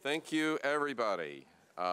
Thank you, everybody.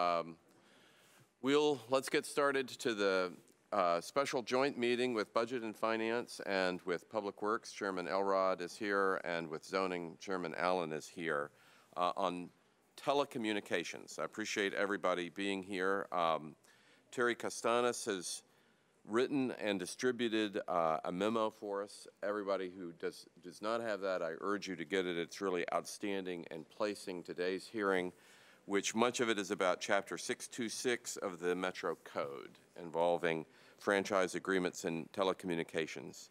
Let's get started to the special joint meeting with Budget and Finance and with Public Works. Chairman Elrod is here, and with Zoning, Chairman Allen is here on telecommunications. I appreciate everybody being here. Terry Castanis has written and distributed a memo for us. Everybody who does not have that, I urge you to get it. It's really outstanding and placing today's hearing, which much of it is about Chapter 626 of the Metro Code involving franchise agreements in telecommunications.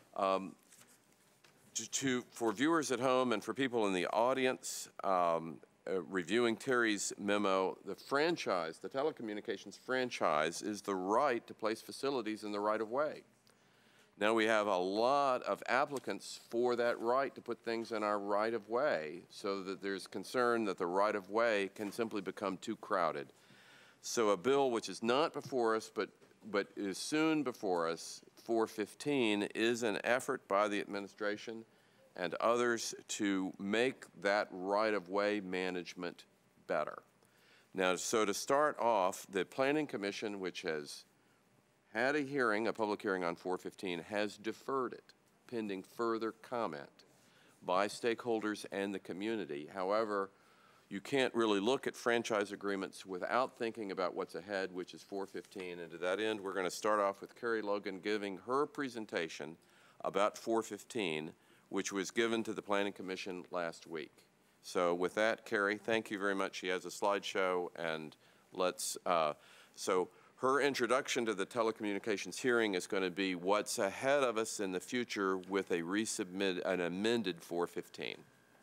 For viewers at home and for people in the audience, reviewing Terry's memo, the telecommunications franchise is the right to place facilities in the right-of-way. Now we have a lot of applicants for that right to put things in our right-of-way, so that there's concern that the right-of-way can simply become too crowded. So a bill which is not before us but is soon before us, 415, is an effort by the administration and others to make that right-of-way management better. Now, so to start off, the Planning Commission, which has had a public hearing on 415, has deferred it, pending further comment by stakeholders and the community. However, you can't really look at franchise agreements without thinking about what's ahead, which is 415. And to that end, we're going to start off with Carrie Logan giving her presentation about 415, which was given to the Planning Commission last week. So with that, Carrie, thank you very much. She has a slideshow, and so her introduction to the telecommunications hearing is going to be what's ahead of us in the future with an amended 415.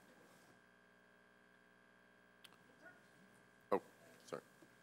Oh, sorry.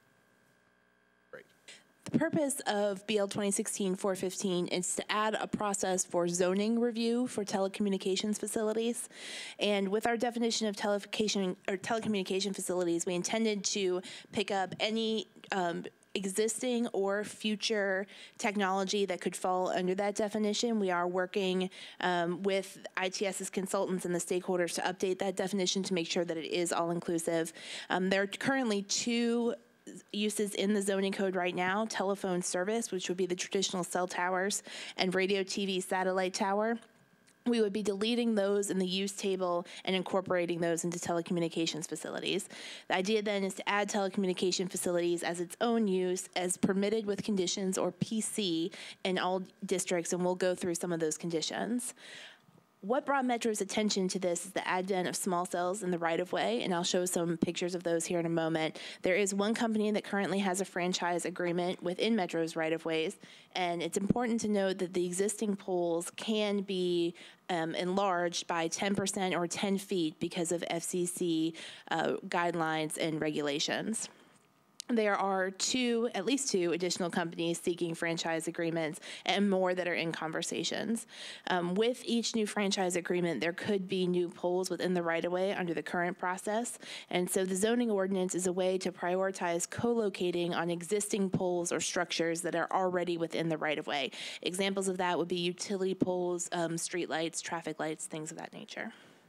Great. The purpose of BL 2016-415 is to add a process for zoning review for telecommunications facilities. And with our definition of telecommunication facilities, we intended to pick up any existing or future technology that could fall under that definition. We are working with ITS's consultants and the stakeholders to update that definition to make sure that it is all-inclusive. There are currently two uses in the zoning code right now: telephone service, which would be the traditional cell towers, and radio, TV, satellite tower. We would be deleting those in the use table and incorporating those into telecommunications facilities. The idea then is to add telecommunication facilities as its own use, as permitted with conditions, or PC, in all districts, and we'll go through some of those conditions. What brought Metro's attention to this is the advent of small cells in the right-of-way, and I'll show some pictures of those here in a moment. There is one company that currently has a franchise agreement within Metro's right-of-ways, and it's important to note that the existing poles can be enlarged by 10% or 10 feet because of FCC guidelines and regulations. There are at least two additional companies seeking franchise agreements, and more that are in conversations. With each new franchise agreement, there could be new poles within the right-of-way under the current process, and so the zoning ordinance is a way to prioritize co-locating on existing poles or structures that are already within the right-of-way. Examples of that would be utility poles, street lights, traffic lights, things of that nature.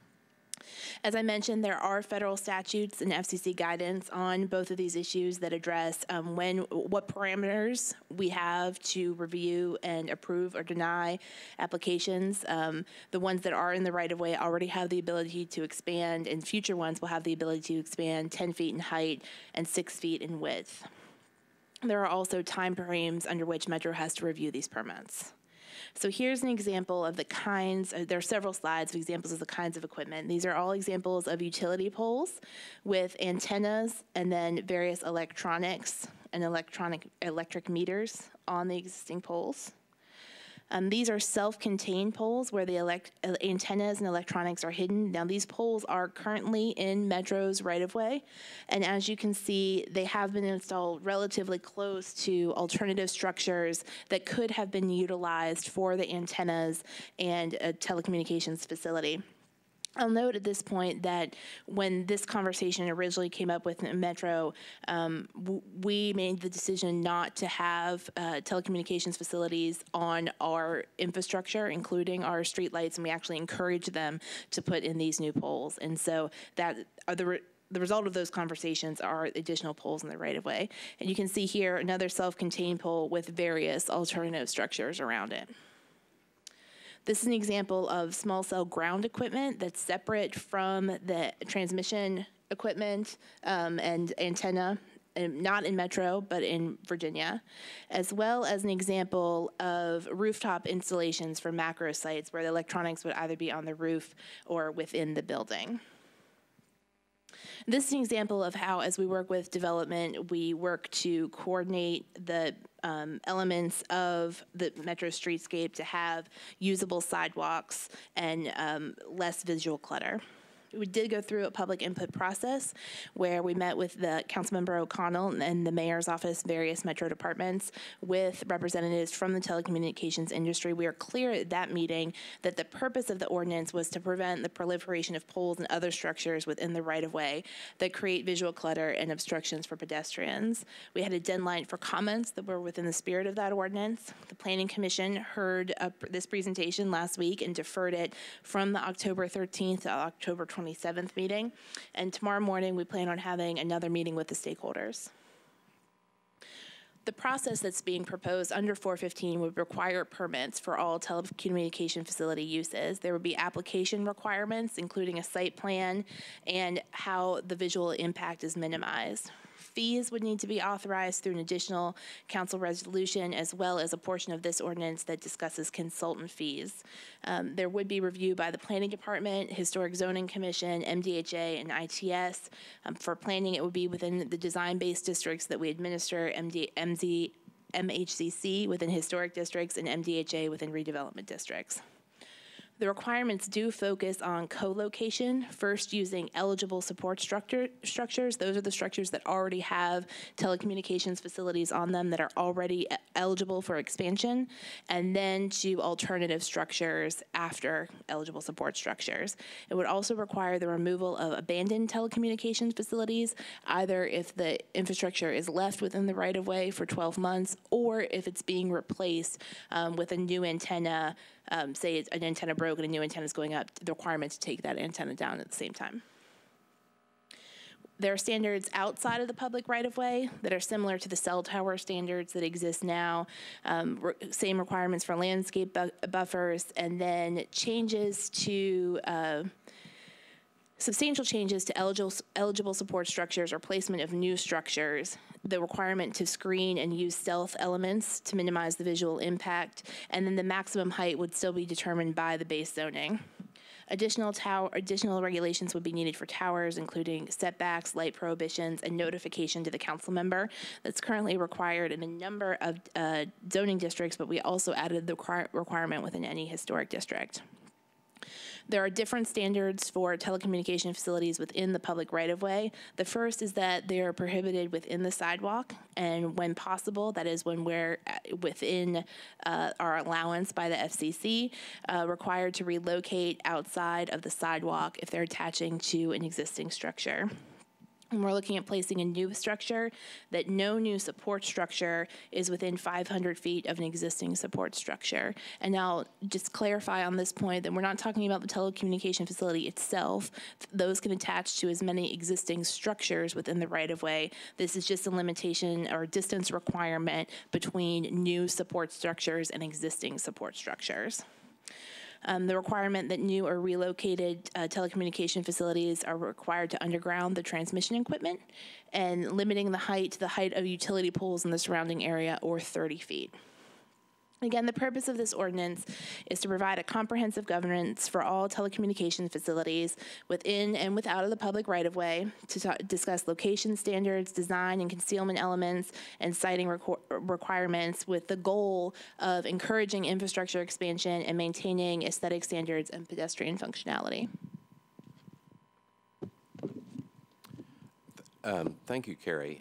As I mentioned, there are federal statutes and FCC guidance on both of these issues that address what parameters we have to review and approve or deny applications. The ones that are in the right-of-way already have the ability to expand, and future ones will have the ability to expand 10 feet in height and 6 feet in width. There are also time frames under which Metro has to review these permits. So here's an example of the kinds, there are several slides of examples of the kinds of equipment. These are all examples of utility poles with antennas and then various electronics and electric meters on the existing poles. These are self-contained poles where the antennas and electronics are hidden. Now, these poles are currently in Metro's right-of-way, and as you can see, they have been installed relatively close to alternative structures that could have been utilized for the antennas and a telecommunications facility. I'll note at this point that when this conversation originally came up with Metro, we made the decision not to have telecommunications facilities on our infrastructure, including our streetlights, and we actually encouraged them to put in these new poles. And so that are the the result of those conversations are additional poles in the right-of-way. And you can see here another self-contained pole with various alternative structures around it. This is an example of small cell ground equipment that's separate from the transmission equipment and antenna, not in Metro, but in Virginia, as well as an example of rooftop installations for macro sites where the electronics would either be on the roof or within the building. This is an example of how, as we work with development, we work to coordinate the elements of the Metro streetscape to have usable sidewalks and less visual clutter. We did go through a public input process where we met with the Councilmember O'Connell and the Mayor's office, various Metro departments, with representatives from the telecommunications industry. We are clear at that meeting that the purpose of the ordinance was to prevent the proliferation of poles and other structures within the right-of-way that create visual clutter and obstructions for pedestrians. We had a deadline for comments that were within the spirit of that ordinance. The Planning Commission heard this presentation last week and deferred it from the October 13th to October 27th meeting, and tomorrow morning we plan on having another meeting with the stakeholders. The process that's being proposed under 415 would require permits for all telecommunication facility uses. There would be application requirements, including a site plan and how the visual impact is minimized. Fees would need to be authorized through an additional council resolution, as well as a portion of this ordinance that discusses consultant fees. There would be review by the Planning Department, Historic Zoning Commission, MDHA, and ITS. For planning, it would be within the design-based districts that we administer, MHCC within historic districts, and MDHA within redevelopment districts. The requirements do focus on co-location, first using eligible support structures. Those are the structures that already have telecommunications facilities on them that are already eligible for expansion, and then to alternative structures after eligible support structures. It would also require the removal of abandoned telecommunications facilities, either if the infrastructure is left within the right-of-way for 12 months, or if it's being replaced with a new antenna. Say an antenna broke and a new antenna is going up, the requirement to take that antenna down at the same time. There are standards outside of the public right-of-way that are similar to the cell tower standards that exist now, same requirements for landscape buffers, and then changes to substantial changes to eligible support structures or placement of new structures, the requirement to screen and use stealth elements to minimize the visual impact, and then the maximum height would still be determined by the base zoning. Additional regulations would be needed for towers, including setbacks, light prohibitions, and notification to the council member. That's currently required in a number of zoning districts, but we also added the requirement within any historic district. There are different standards for telecommunication facilities within the public right-of-way. The first is that they are prohibited within the sidewalk, and when possible, that is when we're within our allowance by the FCC, required to relocate outside of the sidewalk if they're attaching to an existing structure. And we're looking at placing a new structure, that no new support structure is within 500 feet of an existing support structure. And now, just clarify on this point that we're not talking about the telecommunication facility itself. Those can attach to as many existing structures within the right-of-way. This is just a limitation or distance requirement between new support structures and existing support structures. The requirement that new or relocated telecommunication facilities are required to underground the transmission equipment, and limiting the height to the height of utility poles in the surrounding area, or 30 feet. Again, the purpose of this ordinance is to provide a comprehensive governance for all telecommunications facilities within and without of the public right-of-way, to discuss location standards, design and concealment elements, and siting requirements, with the goal of encouraging infrastructure expansion and maintaining aesthetic standards and pedestrian functionality. Thank you, Carrie.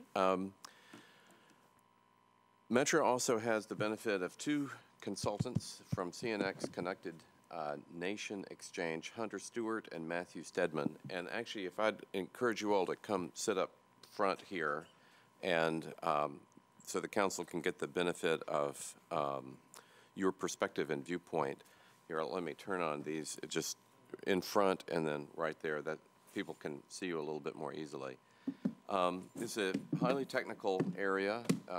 Metro also has the benefit of two consultants from CNX Connected Nation Exchange, Hunter Stewart and Matthew Stedman. And actually, if I'd encourage you all to come sit up front here, and so the council can get the benefit of your perspective and viewpoint. Here, let me turn on these just in front and then right there. That people can see you a little bit more easily. It's a highly technical area.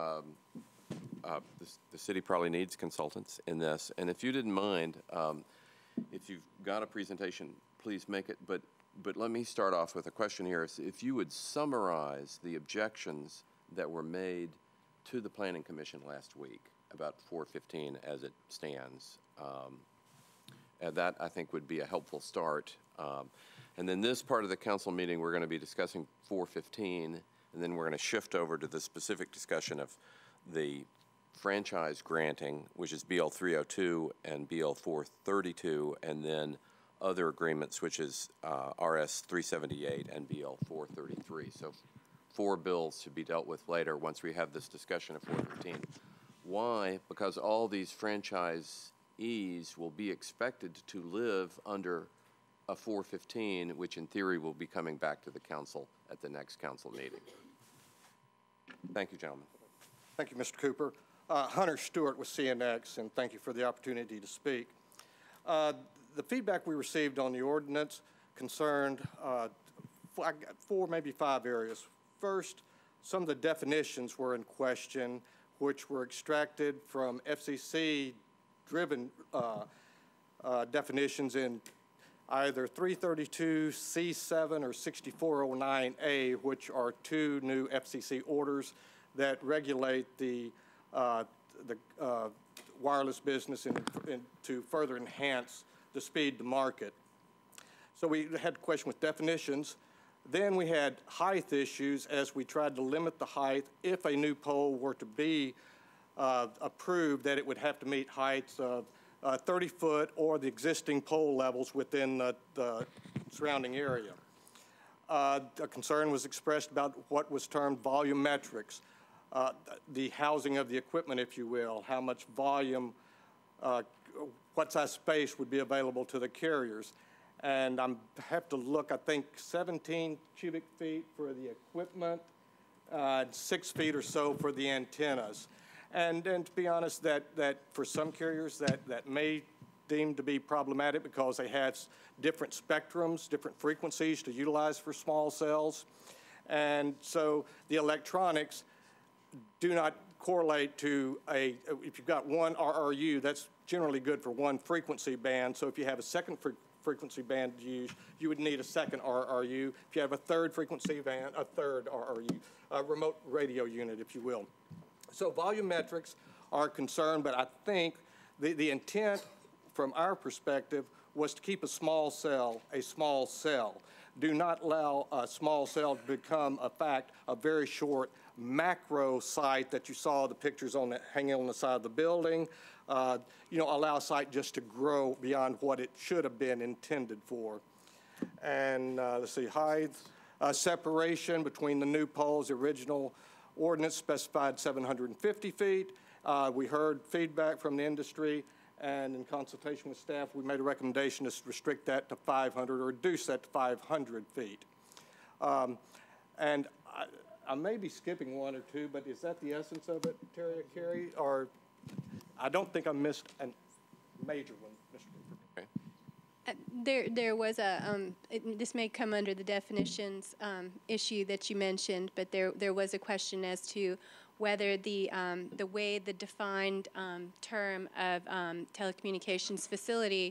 The city probably needs consultants in this. And if you didn't mind, if you've got a presentation, please make it. But let me start off with a question here. If you would summarize the objections that were made to the Planning Commission last week about 415 as it stands, that I think would be a helpful start. And then this part of the council meeting, we're going to be discussing 415, and then we're going to shift over to the specific discussion of the franchise granting, which is BL 302 and BL 432, and then other agreements, which is RS 378 and BL 433. So 4 bills to be dealt with later once we have this discussion of 415. Why? Because all these franchisees will be expected to live under a 415, which in theory will be coming back to the council at the next council meeting. Thank you, gentlemen. Thank you, Mr. Cooper. Hunter Stewart with CNX, and thank you for the opportunity to speak. The feedback we received on the ordinance concerned maybe 5 areas. First, some of the definitions were in question, which were extracted from FCC-driven definitions in either 332C7 or 6409A, which are 2 new FCC orders that regulate the wireless business and to further enhance the speed to market. So we had a question with definitions. Then we had height issues as we tried to limit the height. If a new pole were to be approved, that it would have to meet heights of 30 foot or the existing pole levels within the surrounding area. A concern was expressed about what was termed volumetrics, the housing of the equipment, if you will, how much volume, what size space would be available to the carriers. And I have to look, I think 17 cubic feet for the equipment, 6 feet or so for the antennas. And to be honest, that for some carriers that may deem to be problematic because they have different spectrums, different frequencies to utilize for small cells. And so the electronics do not correlate to if you've got one RRU, that's generally good for one frequency band. So if you have a second frequency band to use, you would need a second RRU. If you have a third frequency band, a third RRU, a remote radio unit, if you will. So volumetrics are concerned, but I think the intent from our perspective was to keep a small cell. Do not allow a small cell to become, a very short macro site that you saw the pictures on hanging on the side of the building. Allow a site just to grow beyond what it should have been intended for. And let's see, height, separation between the new poles, the original ordinance specified 750 feet. We heard feedback from the industry, and in consultation with staff, we made a recommendation to restrict that to 500 or reduce that to 500 feet. And I may be skipping one or two, but is that the essence of it, Terry or Carrie? Or I don't think I missed a major one, Mr. Cooper. Okay. There was this may come under the definitions issue that you mentioned, but there was a question as to whether the way the defined term of telecommunications facility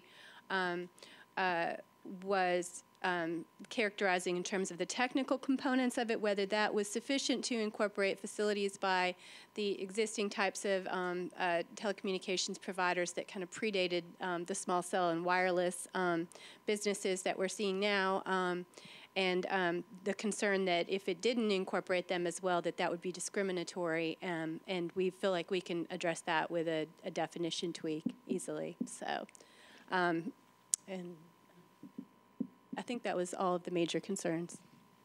was characterizing in terms of the technical components of it, whether that was sufficient to incorporate facilities by the existing types of telecommunications providers that kind of predated the small cell and wireless businesses that we're seeing now, and the concern that if it didn't incorporate them as well, that would be discriminatory, and we feel like we can address that with a definition tweak easily. So, and I think that was all of the major concerns.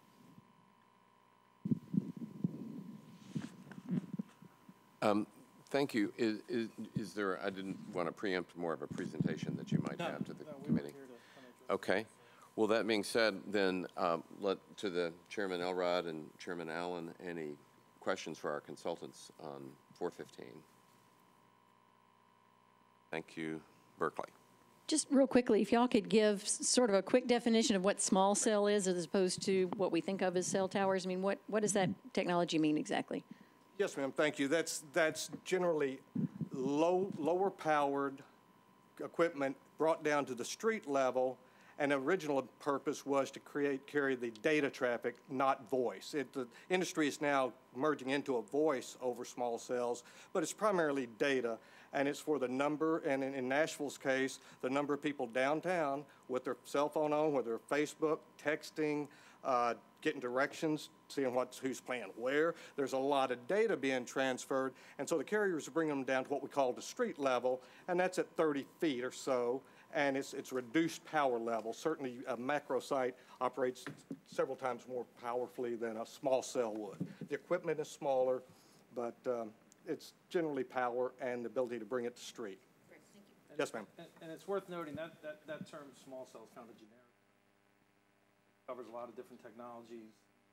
Thank you. Is there, I didn't want to preempt more of a presentation that you might have to the committee. Okay. Well, that being said, then to the Chairman Elrod and Chairman Allen, any questions for our consultants on 415? Thank you. Berkeley. Just real quickly, if y'all could give sort of a quick definition of what small cell is as opposed to what we think of as cell towers. I mean, what does that technology mean exactly? Yes, ma'am, thank you. That's generally lower powered equipment brought down to the street level, and the original purpose was to carry the data traffic, not voice. The industry is now merging into a voice over small cells, but it's primarily data. And it's for the number, and in Nashville's case, the number of people downtown with their cell phone on, whether Facebook, texting, getting directions, seeing who's playing where. There's a lot of data being transferred, and so the carriers are bringing them down to what we call the street level, and that's at 30 feet or so, and it's reduced power level. Certainly a macro site operates several times more powerfully than a small cell would. The equipment is smaller, but it's generally power and the ability to bring it to street. Great, thank you. Yes, ma'am. And it's worth noting that term small cell is kind of a generic. Covers a lot of different technologies.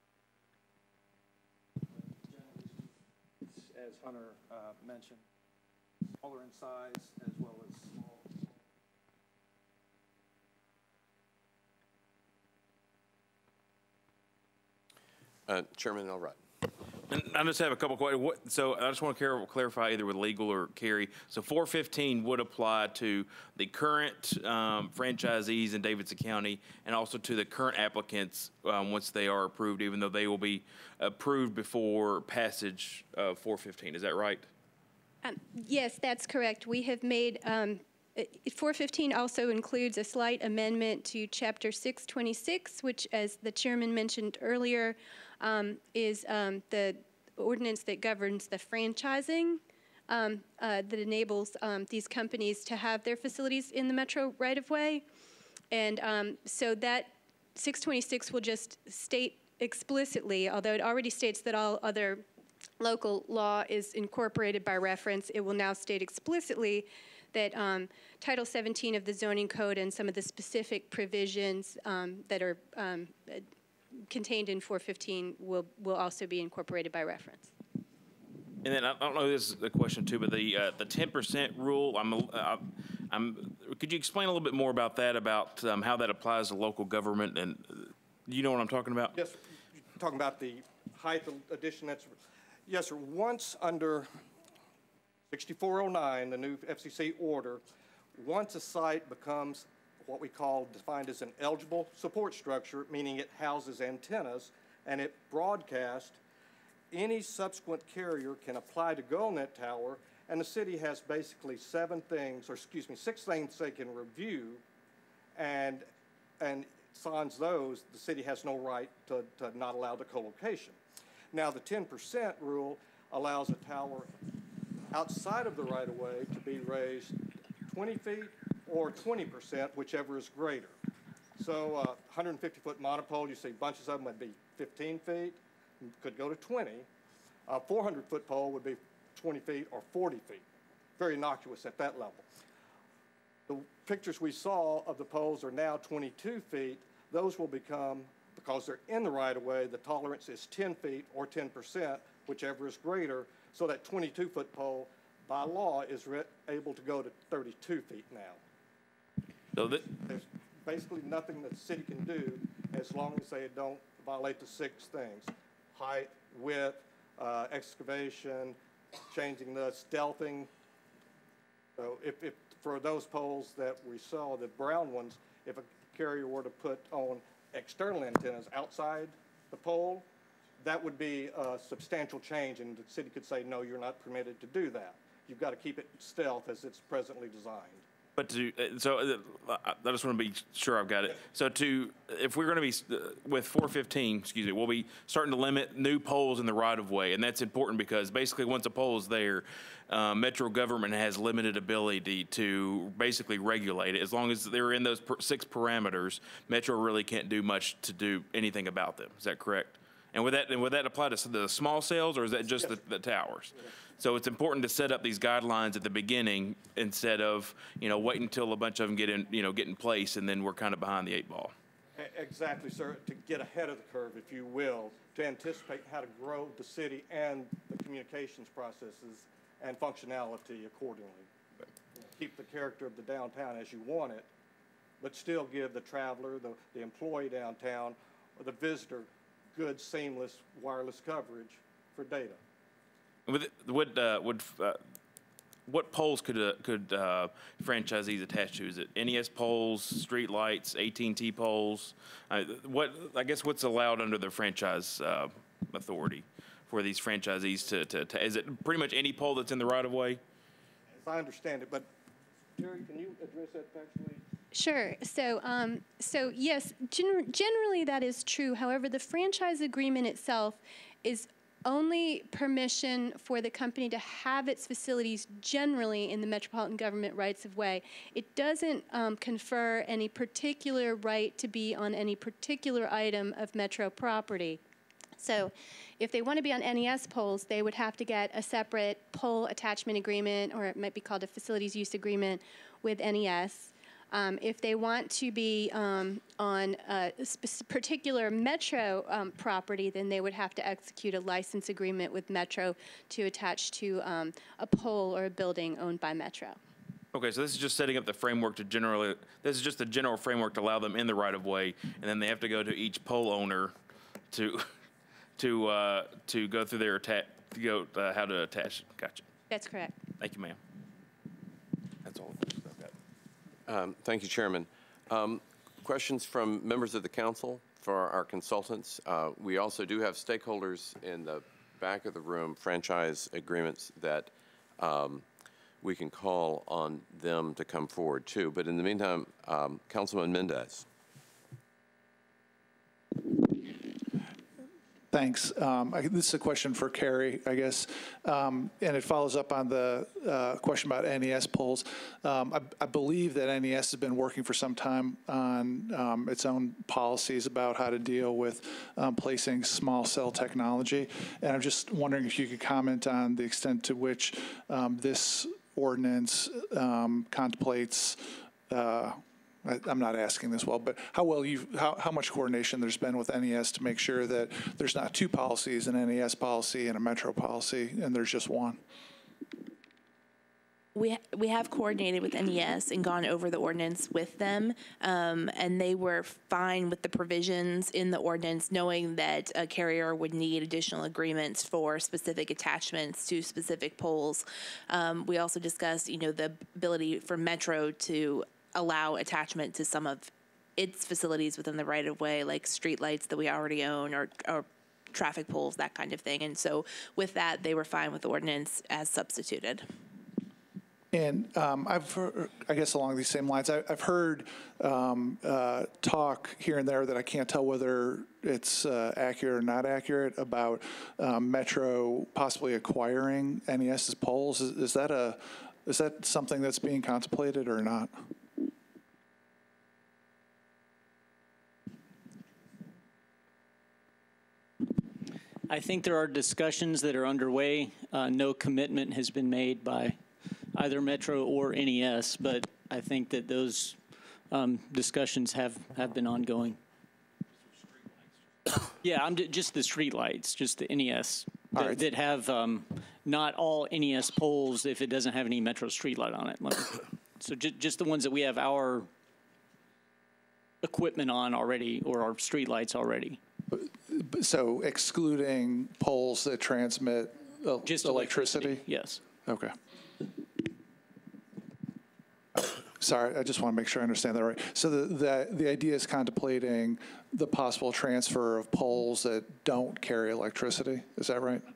As Hunter mentioned, smaller in size as well as small. Chairman Elrod. And I just have a couple questions. So I just want to clarify either with legal or Carrie. So 415 would apply to the current franchisees in Davidson County and also to the current applicants once they are approved, even though they will be approved before passage of 415. Is that right? Yes, that's correct. We have made 415 also includes a slight amendment to Chapter 626, which, as the chairman mentioned earlier, is the ordinance that governs the franchising that enables these companies to have their facilities in the metro right-of-way. And so that 626 will just state explicitly, although it already states that all other local law is incorporated by reference, it will now state explicitly that Title 17 of the Zoning Code and some of the specific provisions that are contained in 415 will also be incorporated by reference. And then I don't know if this is a question too, but the 10% rule. Could you explain a little bit more about that? About how that applies to local government, and do you know what I'm talking about? Yes, you're talking about the height addition. Yes, sir. Once under 6409, the new FCC order, once a site becomes what we call defined as an eligible support structure, meaning it houses antennas and it broadcasts, any subsequent carrier can apply to go on that tower, and the city has basically 6 things they can review, and signs those, the city has no right to not allow the co-location. Now, the 10% rule allows a tower outside of the right-of-way to be raised 20 feet or 20%, whichever is greater. So 150-foot monopole, you see bunches of them would be 15 feet, could go to 20. A 400-foot pole would be 20 feet or 40 feet. Very innocuous at that level. The pictures we saw of the poles are now 22 feet. Those will become, because they're in the right-of-way, the tolerance is 10 feet or 10%, whichever is greater. So that 22-foot pole, by law, is able to go to 32 feet now. So there's basically nothing that the city can do as long as they don't violate the 6 things: height, width, excavation, changing the stealthing. So if for those poles that we saw, the brown ones, if a carrier were to put on external antennas outside the pole, that would be a substantial change, and the city could say, no, you're not permitted to do that. You've got to keep it stealth as it's presently designed. But I just want to be sure I've got it. So if we're going to be, with 415, we'll be starting to limit new poles in the right-of-way, and that's important because basically once a pole is there, metro government has limited ability to basically regulate it. As long as they're in those 6 parameters, metro really can't do much to do anything about them. Is that correct? And would that apply to the small cells, or is that just the towers? Yeah. So it's important to set up these guidelines at the beginning instead of waiting until a bunch of them get in place, and then we're kind of behind the 8 ball. Exactly, sir. To get ahead of the curve, if you will, to anticipate how to grow the city and the communications processes and functionality accordingly. keep the character of the downtown as you want it, but still give the traveler, the employee downtown, or the visitor, good, seamless wireless coverage for data. What poles could franchisees attach to? Is it NES poles, street lights, AT&T poles? What's allowed under the franchise authority for these franchisees to is it pretty much any pole that's in the right of way? As I understand it, but Terry, can you address that factually? Sure. So yes, generally that is true. However, the franchise agreement itself is only permission for the company to have its facilities generally in the metropolitan government rights of way. It doesn't confer any particular right to be on any particular item of metro property. So if they want to be on NES poles, they would have to get a separate pole attachment agreement, or it might be called a facilities use agreement with NES. If they want to be on a particular Metro property, then they would have to execute a license agreement with Metro to attach to a pole or a building owned by Metro. Okay, so this is just setting up the framework this is just the general framework to allow them in the right of way, and then they have to go to each pole owner to go through their how to attach. Gotcha. That's correct. Thank you, ma'am. That's all I've got. Thank you, Chairman. Questions from members of the council for our consultants? We also do have stakeholders in the back of the room, franchise agreements that we can call on them to come forward too. But in the meantime, Councilman Mendez. Thanks. This is a question for Carrie, I guess, and it follows up on the question about NES poles. I believe that NES has been working for some time on its own policies about how to deal with placing small cell technology, and I'm just wondering if you could comment on the extent to which this ordinance contemplates I'm not asking this well, but how much coordination there's been with NES to make sure that there's not two policies, an NES policy and a Metro policy, and there's just one? We have coordinated with NES and gone over the ordinance with them, and they were fine with the provisions in the ordinance, knowing that a carrier would need additional agreements for specific attachments to specific poles. We also discussed, the ability for Metro to allow attachment to some of its facilities within the right-of-way, like streetlights that we already own or traffic poles, that kind of thing. And so with that, they were fine with the ordinance as substituted. And I've heard, I guess along these same lines, I've heard talk here and there that I can't tell whether it's accurate or not accurate about Metro possibly acquiring NES's poles. Is that something that's being contemplated or not? I think there are discussions that are underway. No commitment has been made by either Metro or NES, but I think that those discussions have been ongoing. Yeah, just the street lights, just the NES that have not all NES poles if it doesn't have any Metro street light on it. So just the ones that we have our equipment on already or our street lights already. So excluding poles that transmit just electricity? Yes. Okay. Sorry, I just want to make sure I understand that right. So the idea is contemplating the possible transfer of poles that don't carry electricity. Is that right?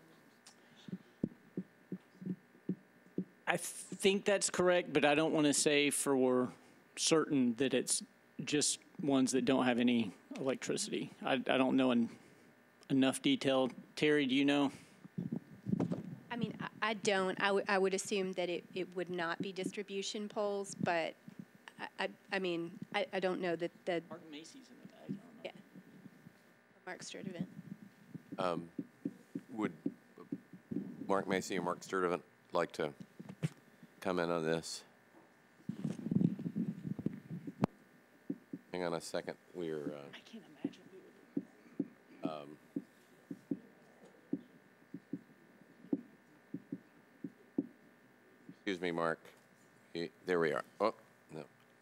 I think that's correct, but I don't want to say for certain that it's just ones that don't have any electricity. I don't know enough detail. Terry, do you know? I mean, I don't. I would assume that it would not be distribution poles, but I mean, I don't know that the... Mark Macy's in the bag. I don't know. Yeah. Mark Sturdivant. Would Mark Macy or Mark Sturdivant like to comment on this? Hang on a second. We're. I can't imagine we would. Excuse me, Mark. There we are. Oh, no.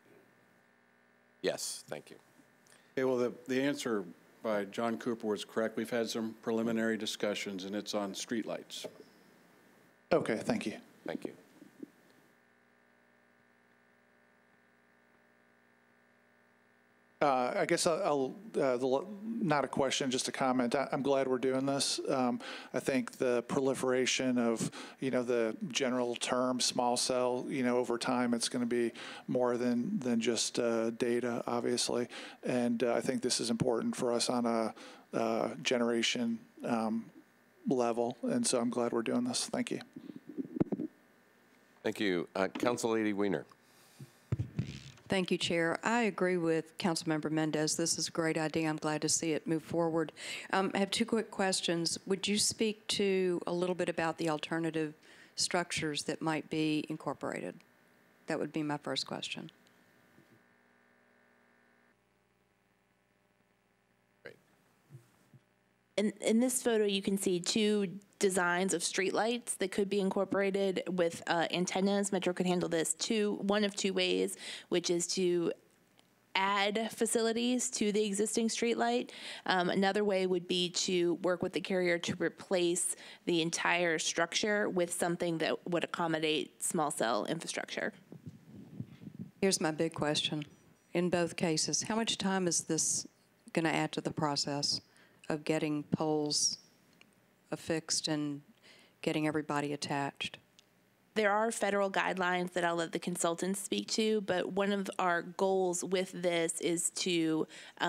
Yes, thank you. Okay, well, the answer by John Cooper was correct. We've had some preliminary discussions, and it's on streetlights. Okay, thank you. Thank you. I guess not a question, just a comment. I'm glad we're doing this. I think the proliferation of, the general term small cell, over time, it's going to be more than just data, obviously. And I think this is important for us on a generation level. And so I'm glad we're doing this. Thank you. Thank you. Council Lady Weiner. Thank you, Chair. I agree with Councilmember Mendez. This is a great idea. I'm glad to see it move forward. I have two quick questions. Would you speak to a little bit about the alternative structures that might be incorporated? That would be my first question. Great. In this photo, you can see two designs of streetlights that could be incorporated with antennas. Metro could handle this one of two ways, which is to add facilities to the existing streetlight. Another way would be to work with the carrier to replace the entire structure with something that would accommodate small cell infrastructure. Here's my big question. In both cases, how much time is this going to add to the process of getting poles affixed and getting everybody attached? There are federal guidelines that I'll let the consultants speak to, but one of our goals with this is to,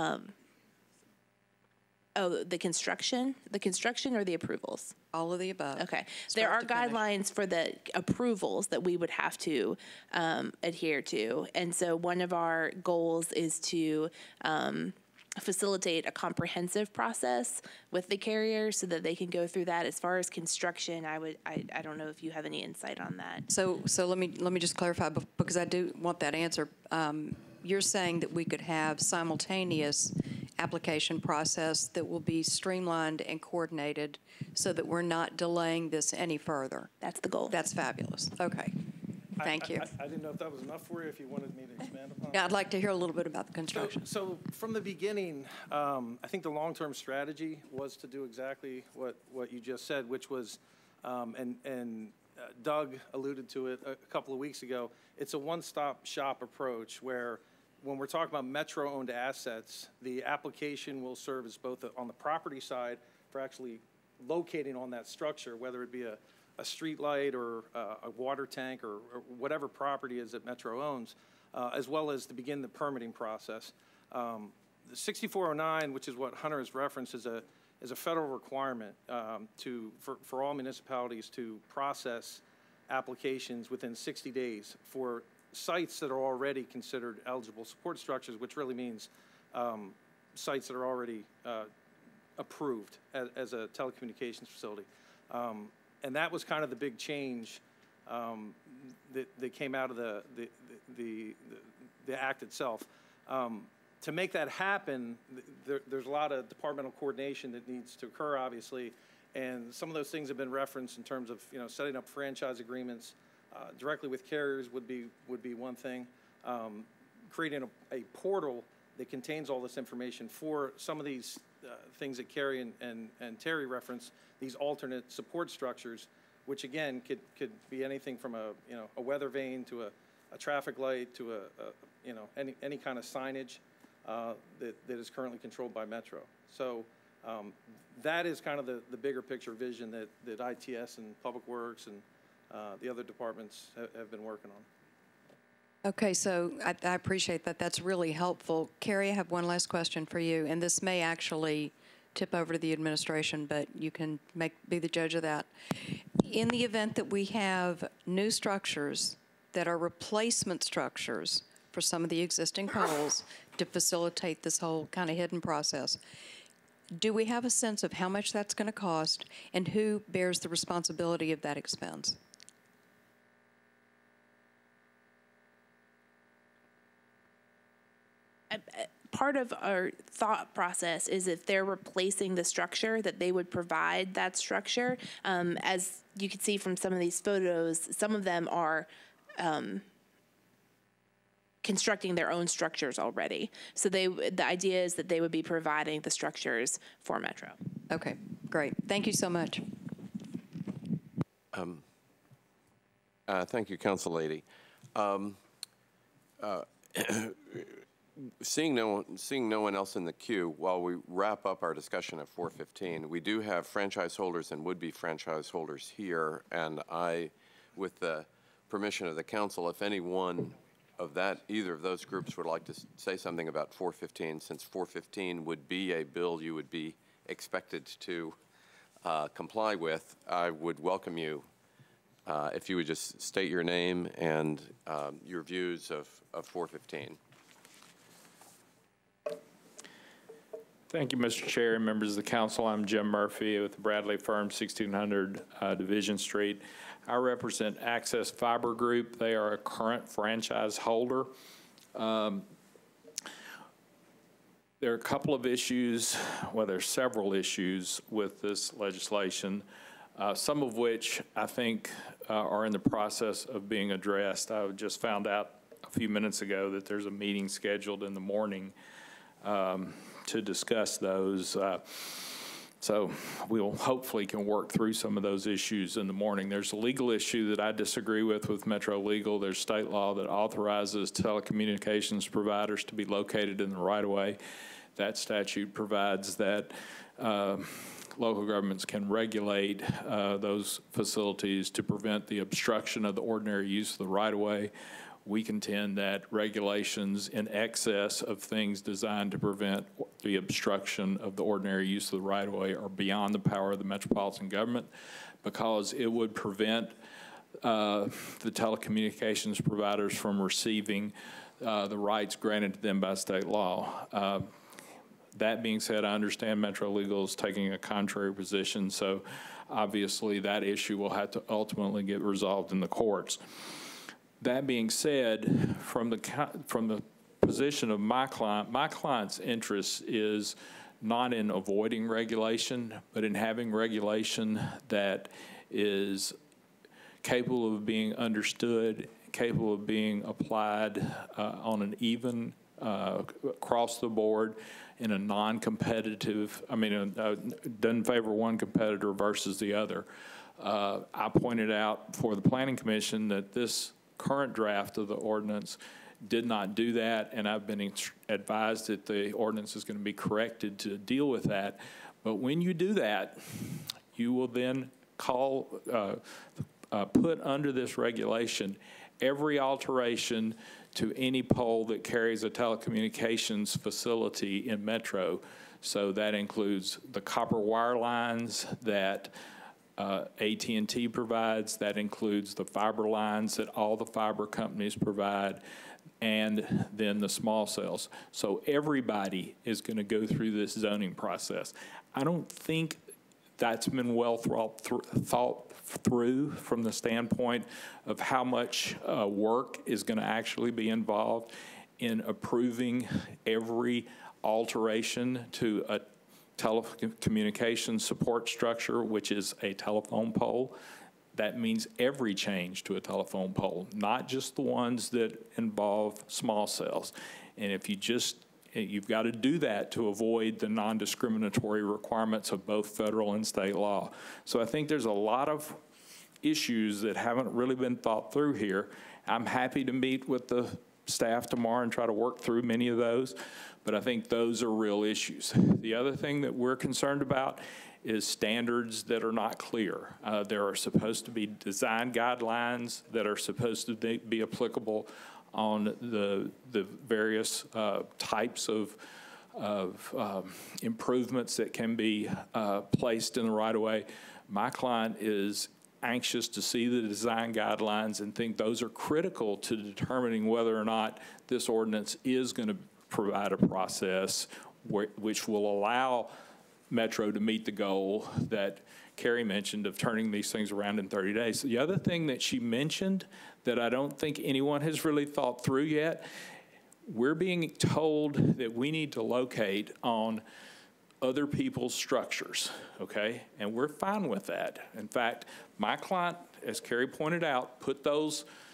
the construction or the approvals? All of the above. Okay. There are guidelines for the approvals that we would have to adhere to. And so one of our goals is to facilitate a comprehensive process with the carrier so that they can go through that. As far as construction, I don't know if you have any insight on that. So let me just clarify, because I do want that answer. You're saying that we could have simultaneous application process that will be streamlined and coordinated so that we're not delaying this any further. That's the goal. That's fabulous. Okay. Thank you. I didn't know if that was enough for you, if you wanted me to expand upon it. Yeah, I'd like to hear a little bit about the construction. So from the beginning, I think the long-term strategy was to do exactly what you just said, which was, and Doug alluded to it a couple of weeks ago, it's a one-stop shop approach where when we're talking about Metro-owned assets, the application will serve as both on the property side for actually locating on that structure, whether it be a street light or a water tank or whatever property is that Metro owns, as well as to begin the permitting process. The 6409, which is what Hunter has referenced, is a federal requirement for all municipalities to process applications within 60 days for sites that are already considered eligible support structures, which really means sites that are already approved as a telecommunications facility. And that was kind of the big change that came out of the act itself. To make that happen, there's a lot of departmental coordination that needs to occur, obviously, and some of those things have been referenced in terms of setting up franchise agreements directly with carriers would be one thing. Creating a portal that contains all this information for some of these things that Carrie and Terry referenced, these alternate support structures, which again could be anything from a weather vane to a traffic light to any kind of signage that is currently controlled by Metro. So that is kind of the bigger picture vision that ITS and Public Works and the other departments have been working on. Okay, so I appreciate that. That's really helpful. Carrie, I have one last question for you, and this may actually tip over to the administration, but you can be the judge of that. In the event that we have new structures that are replacement structures for some of the existing poles to facilitate this whole kind of hidden process, do we have a sense of how much that's going to cost and who bears the responsibility of that expense? Part of our thought process is if they're replacing the structure, that they would provide that structure. As you can see from some of these photos, some of them are constructing their own structures already. So the idea is that they would be providing the structures for Metro. Okay, great. Thank you so much. Thank you, Council Lady. Seeing no one else in the queue, while we wrap up our discussion at 4:15, we do have franchise holders and would-be franchise holders here, and I, with the permission of the council, if any one of either of those groups would like to say something about 4:15, since 4:15 would be a bill you would be expected to comply with, I would welcome you if you would just state your name and your views of 4:15. Thank you, Mr. Chair and members of the council. I'm Jim Murphy with the Bradley Firm, 1600 Division Street. I represent Access Fiber Group. They are a current franchise holder. There are a couple of issues, well, there's several issues with this legislation, some of which I think are in the process of being addressed. I just found out a few minutes ago that there's a meeting scheduled in the morning to discuss those. So we'll hopefully can work through some of those issues in the morning. There's a legal issue that I disagree with Metro Legal. There's state law that authorizes telecommunications providers to be located in the right-of-way. That statute provides that local governments can regulate those facilities to prevent the obstruction of the ordinary use of the right-of-way. We contend that regulations in excess of things designed to prevent the obstruction of the ordinary use of the right-of-way are beyond the power of the metropolitan government, because it would prevent the telecommunications providers from receiving the rights granted to them by state law. That being said, I understand Metro Legal is taking a contrary position, so obviously that issue will have to ultimately get resolved in the courts. That being said, from the position of my client's interest is not in avoiding regulation, but in having regulation that is capable of being understood, capable of being applied on an even across the board in a non-competitive, doesn't favor one competitor versus the other. I pointed out for the Planning Commission that this current draft of the ordinance did not do that, and I've been advised that the ordinance is going to be corrected to deal with that. But when you do that, you will then put under this regulation every alteration to any pole that carries a telecommunications facility in Metro. So that includes the copper wire lines that AT&T provides, that includes the fiber lines that all the fiber companies provide, and then the small cells. So everybody is going to go through this zoning process. I don't think that's been well thought through from the standpoint of how much work is going to actually be involved in approving every alteration to a telecommunications support structure, which is a telephone pole. That means every change to a telephone pole, not just the ones that involve small cells. And if you've got to do that to avoid the non-discriminatory requirements of both federal and state law. So I think there's a lot of issues that haven't really been thought through here. I'm happy to meet with the staff tomorrow and try to work through many of those, but I think those are real issues. The other thing that we're concerned about is standards that are not clear. There are supposed to be design guidelines that are supposed to be applicable on the various types of improvements that can be placed in the right-of-way. My client is anxious to see the design guidelines and think those are critical to determining whether or not this ordinance is going to provide a process which will allow Metro to meet the goal that Carrie mentioned of turning these things around in 30 days. The other thing that she mentioned that I don't think anyone has really thought through yet, we're being told that we need to locate on other people's structures, okay? And we're fine with that. In fact, my client, as Carrie pointed out, put those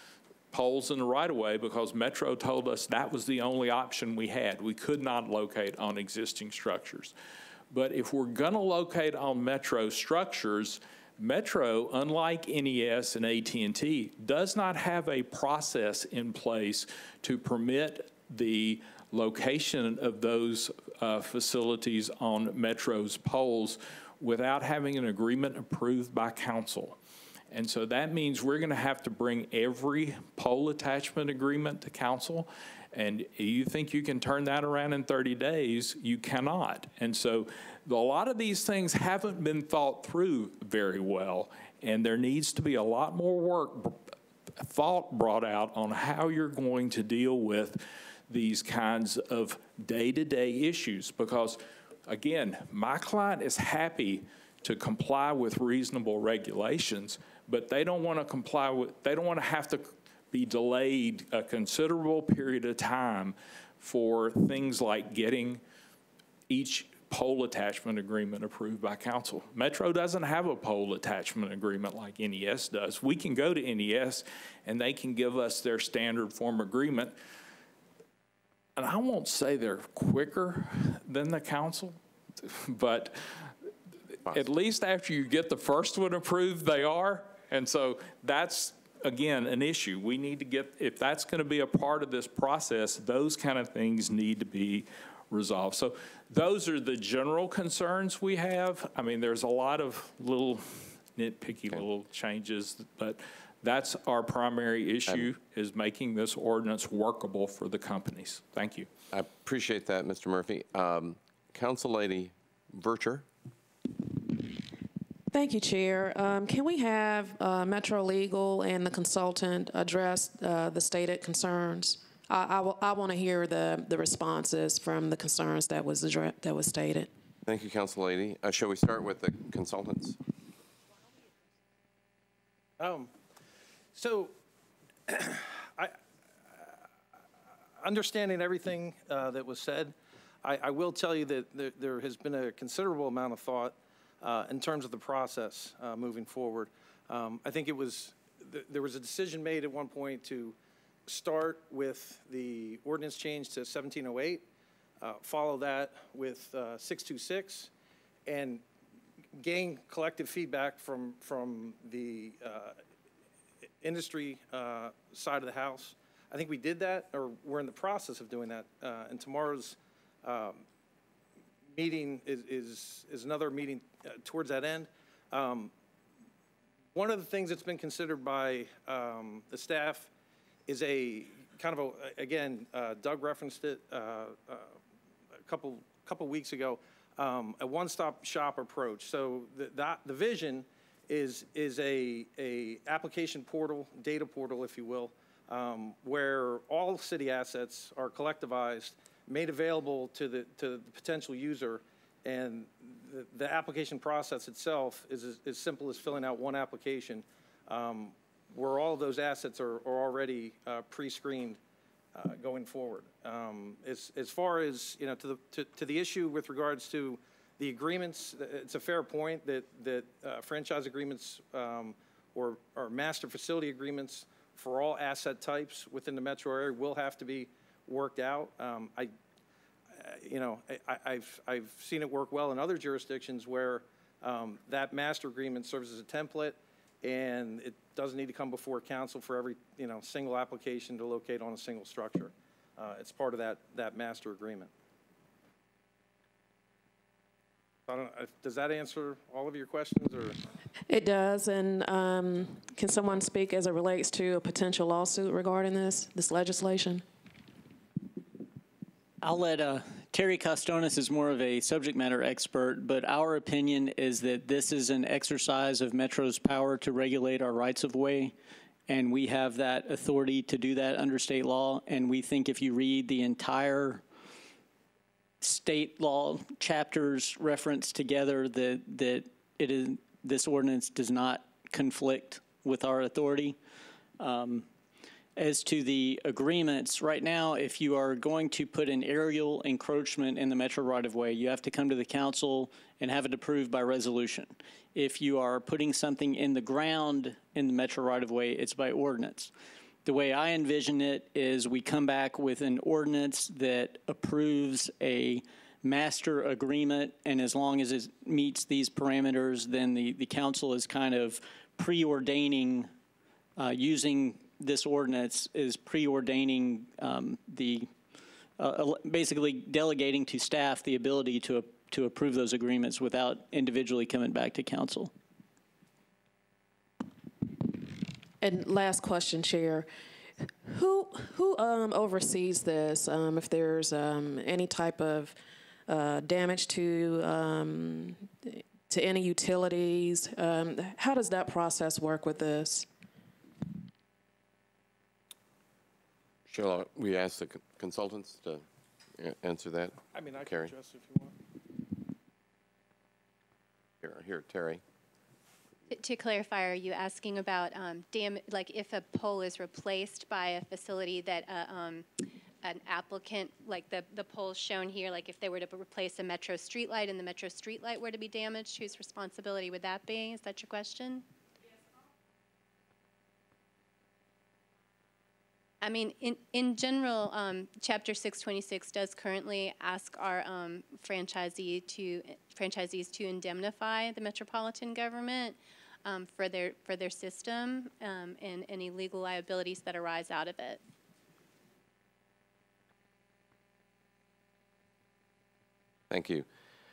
poles in the right-of-way because Metro told us that was the only option we had. We could not locate on existing structures. But if we're going to locate on Metro structures, Metro, unlike NES and AT&T, does not have a process in place to permit the location of those facilities on Metro's poles without having an agreement approved by council. And so that means we're going to have to bring every pole attachment agreement to council. And you think you can turn that around in 30 days, you cannot. And so a lot of these things haven't been thought through very well. And there needs to be a lot more thought brought out on how you're going to deal with these kinds of day-to-day issues. Because, again, my client is happy to comply with reasonable regulations, but they don't want to comply with, they don't want to have to be delayed a considerable period of time for things like getting each pole attachment agreement approved by council. Metro doesn't have a pole attachment agreement like NES does. We can go to NES and they can give us their standard form agreement. And I won't say they're quicker than the council, but at least after you get the first one approved, they are. And so that's, again, an issue. We need to get, if that's going to be a part of this process, those kind of things need to be resolved. So those are the general concerns we have. I mean, there's a lot of little nitpicky little changes, but that's our primary issue, is making this ordinance workable for the companies. Thank you. I appreciate that, Mr. Murphy. Council Lady Vercher. Thank you, Chair. Can we have Metro Legal and the consultant address the stated concerns? I want to hear the responses from the concerns that was stated. Thank you, Council Lady. Shall we start with the consultants? So, understanding everything that was said, I will tell you that there has been a considerable amount of thought in terms of the process moving forward. I think there was a decision made at one point to start with the ordinance change to 1708, follow that with 626, and gain collective feedback from the industry side of the house. I think we did that, or we're in the process of doing that, and tomorrow's meeting is another meeting towards that end. One of the things that's been considered by the staff is a kind of again, Doug referenced it a couple weeks ago, a one-stop shop approach. So the vision is a application portal, data portal, if you will, where all city assets are collectivized, made available to the potential user, and the application process itself is as simple as filling out one application, where all of those assets are already pre-screened going forward. As far as, you know, to the issue with regards to the agreements, it's a fair point that franchise agreements or master facility agreements for all asset types within the metro area will have to be worked out. I've seen it work well in other jurisdictions where that master agreement serves as a template, and it doesn't need to come before council for every single application to locate on a single structure. It's part of that master agreement. I don't know, does that answer all of your questions, or? It does, and can someone speak as it relates to a potential lawsuit regarding this legislation? I'll let Terry Costonis is more of a subject matter expert, but our opinion is that this is an exercise of Metro's power to regulate our rights of way, and we have that authority to do that under state law. And we think if you read the entire state law chapters referenced together, that this ordinance does not conflict with our authority. As to the agreements, right now, if you are going to put an aerial encroachment in the metro right-of-way, you have to come to the council and have it approved by resolution. If you are putting something in the ground in the metro right-of-way, it's by ordinance. The way I envision it is we come back with an ordinance that approves a master agreement, and as long as it meets these parameters, then the council is kind of preordaining, using this ordinance is preordaining basically delegating to staff the ability to approve those agreements without individually coming back to council. And last question, Chair. Who oversees this? If there's any type of damage to any utilities, how does that process work with this? Shall we ask the consultants to answer that? I mean, I Carrie? can address if you want. Here, Terry. To clarify, are you asking about like if a pole is replaced by a facility that an applicant, like the poles shown here, like if they were to replace a metro streetlight and the metro streetlight were to be damaged, whose responsibility would that be? Is that your question? I mean, in general, Chapter 626 does currently ask our franchisees to indemnify the metropolitan government for their system and any legal liabilities that arise out of it. Thank you.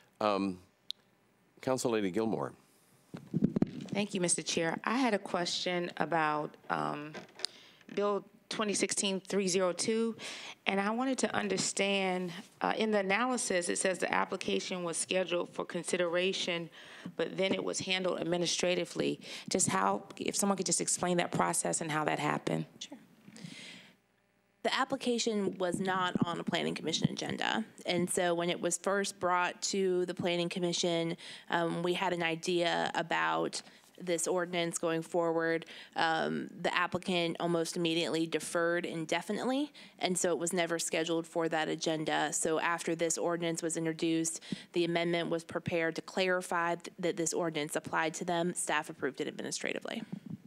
Council Lady Gilmore. Thank you, Mr. Chair. I had a question about Bill 2016-302, and I wanted to understand, in the analysis, it says the application was scheduled for consideration, but then it was handled administratively. Just how, if someone could just explain that process and how that happened. Sure. The application was not on a planning commission agenda. And so when it was first brought to the planning commission, we had an idea about this ordinance going forward. The applicant almost immediately deferred indefinitely, and so it was never scheduled for that agenda. So after this ordinance was introduced, the amendment was prepared to clarify that this ordinance applied to them. Staff approved it administratively.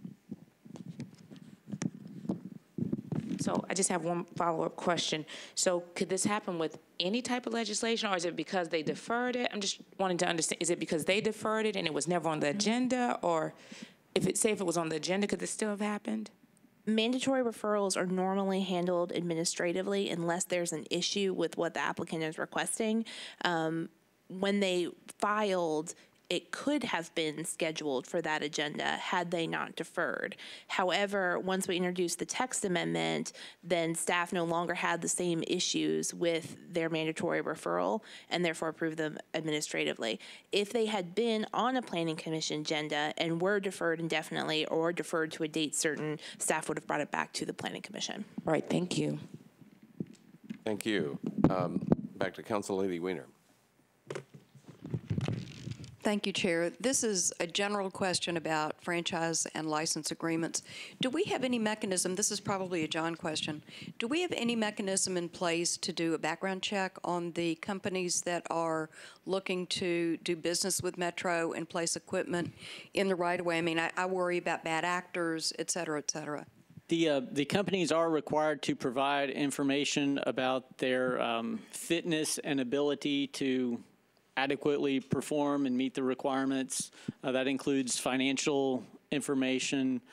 So I just have one follow-up question. So could this happen with any type of legislation, or is it because they deferred it? I'm just wanting to understand, is it because they deferred it and it was never on the agenda, or if it was on the agenda, could this still have happened? Mandatory referrals are normally handled administratively unless there's an issue with what the applicant is requesting. When they filed, it could have been scheduled for that agenda had they not deferred. However, once we introduced the text amendment, then staff no longer had the same issues with their mandatory referral and therefore approved them administratively. If they had been on a planning commission agenda and were deferred indefinitely or deferred to a date certain, staff would have brought it back to the planning commission. Right, thank you. Thank you. Back to Council Lady Weiner. Thank you, Chair. This is a general question about franchise and license agreements. Do we have any mechanism, this is probably a John question, do we have any mechanism in place to do a background check on the companies that are looking to do business with Metro and place equipment in the right-of-way? I mean, I worry about bad actors, et cetera, et cetera. The companies are required to provide information about their fitness and ability to adequately perform and meet the requirements. That includes financial information.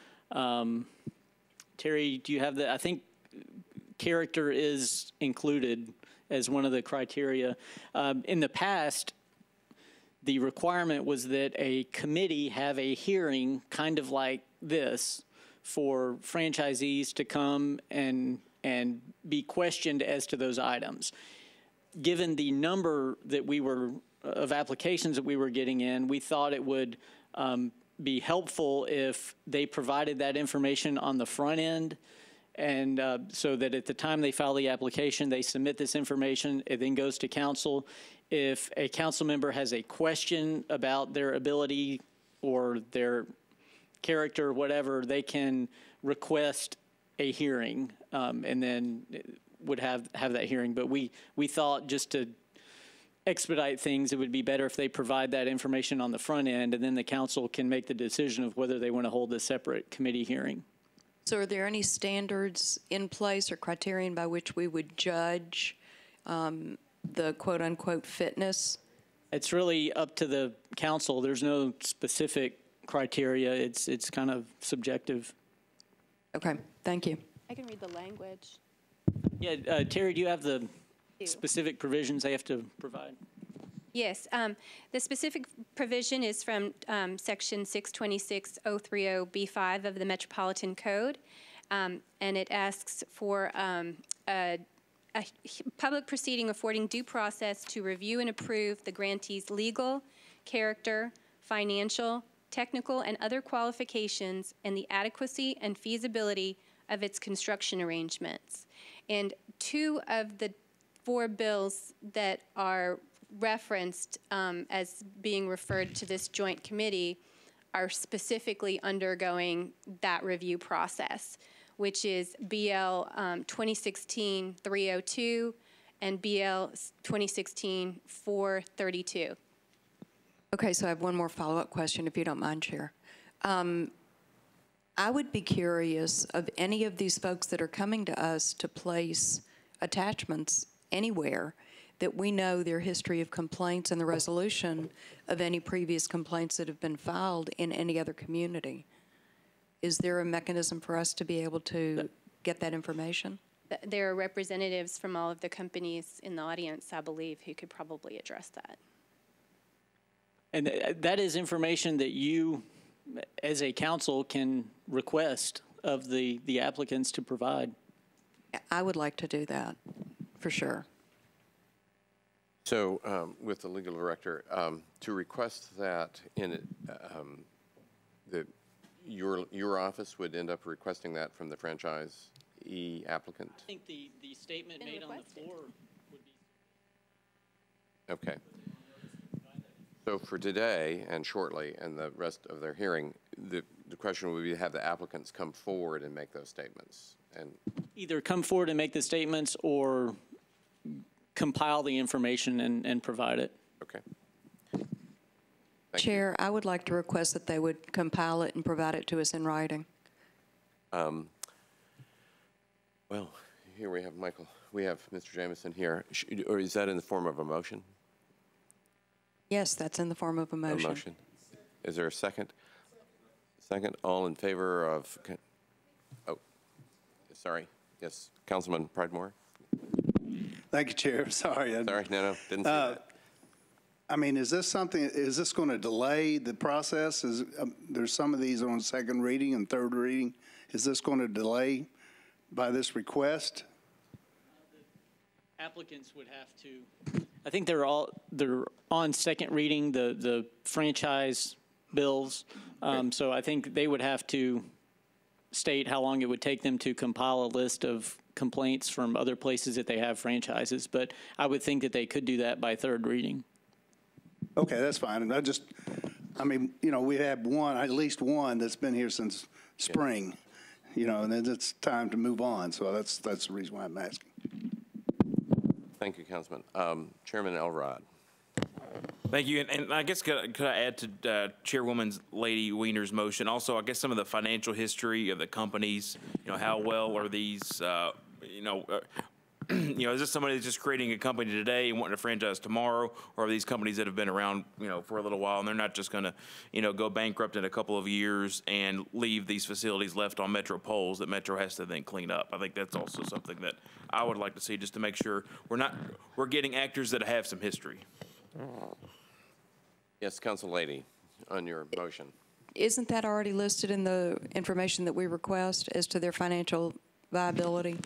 Terry, do you have the, I think character is included as one of the criteria. In the past, the requirement was that a committee have a hearing kind of like this for franchisees to come and be questioned as to those items. Given the number that we were of applications that we were getting in, we thought it would be helpful if they provided that information on the front end, and so that at the time they file the application, they submit this information. It then goes to council. If a council member has a question about their ability or their character or whatever, they can request a hearing, and then would have that hearing. But we thought, just to expedite things, it would be better if they provide that information on the front end, and then the council can make the decision of whether they want to hold a separate committee hearing. So are there any standards in place or criterion by which we would judge the quote-unquote fitness? It's really up to the council. There's no specific criteria. It's kind of subjective. Okay, thank you. I can read the language. Yeah, Terry, do you have the specific provisions they have to provide? Yes, the specific provision is from Section 626.030B5 of the Metropolitan Code, and it asks for a public proceeding affording due process to review and approve the grantee's legal, character, financial, technical, and other qualifications and the adequacy and feasibility of its construction arrangements. And 2 of the 4 bills that are referenced as being referred to this joint committee are specifically undergoing that review process, which is BL 2016-302 and BL 2016-432. Okay, so I have one more follow-up question, if you don't mind, Chair. I would be curious of any of these folks that are coming to us to place attachments anywhere that we know their history of complaints and the resolution of any previous complaints that have been filed in any other community. Is there a mechanism for us to be able to get that information? There are representatives from all of the companies in the audience, I believe, who could probably address that. And that is information that you, as a council, can request of the applicants to provide. I would like to do that, for sure. So with the legal director, to request that in your office would end up requesting that from the franchisee applicant? I think the statement made on the floor would be. Okay. So for today and shortly and the rest of their hearing, the question would be to have the applicants come forward and make those statements. And either come forward and make the statements or compile the information and provide it. Okay. Chair, I would like to request that they would compile it and provide it to us in writing. Well, here we have Michael. We have Mr. Jamison here. Or is that in the form of a motion? Yes, that's in the form of a motion. A motion. Is there a second? Second. All in favor of? Oh, sorry. Yes, Councilman Pridemore. Thank you, Chair. Sorry. Sorry. No, didn't see that. I mean, is this going to delay the process? There's some of these on second reading and third reading. Is this going to delay by this request? Applicants would have to, I think they're on second reading, the franchise bills. So I think they would have to state how long it would take them to compile a list of complaints from other places that they have franchises. But I would think that they could do that by third reading. Okay, that's fine. And I mean, you know, we have at least one that's been here since spring, you know, and it's time to move on. So that's the reason why I'm asking. Thank you, Councilman. Chairman Elrod. Thank you. And I guess could I add to Chairwoman Lady Wiener's motion also, I guess, some of the financial history of the companies, you know, how well are these, is this somebody that's just creating a company today and wanting to franchise tomorrow, or are these companies that have been around, for a little while and they're not just going to, go bankrupt in a couple of years and leave these facilities left on Metro poles that Metro has to then clean up? I think that's also something that I would like to see, just to make sure we're getting actors that have some history. Yes, Council Lady, on your motion. Isn't that already listed in the information that we request as to their financial viability?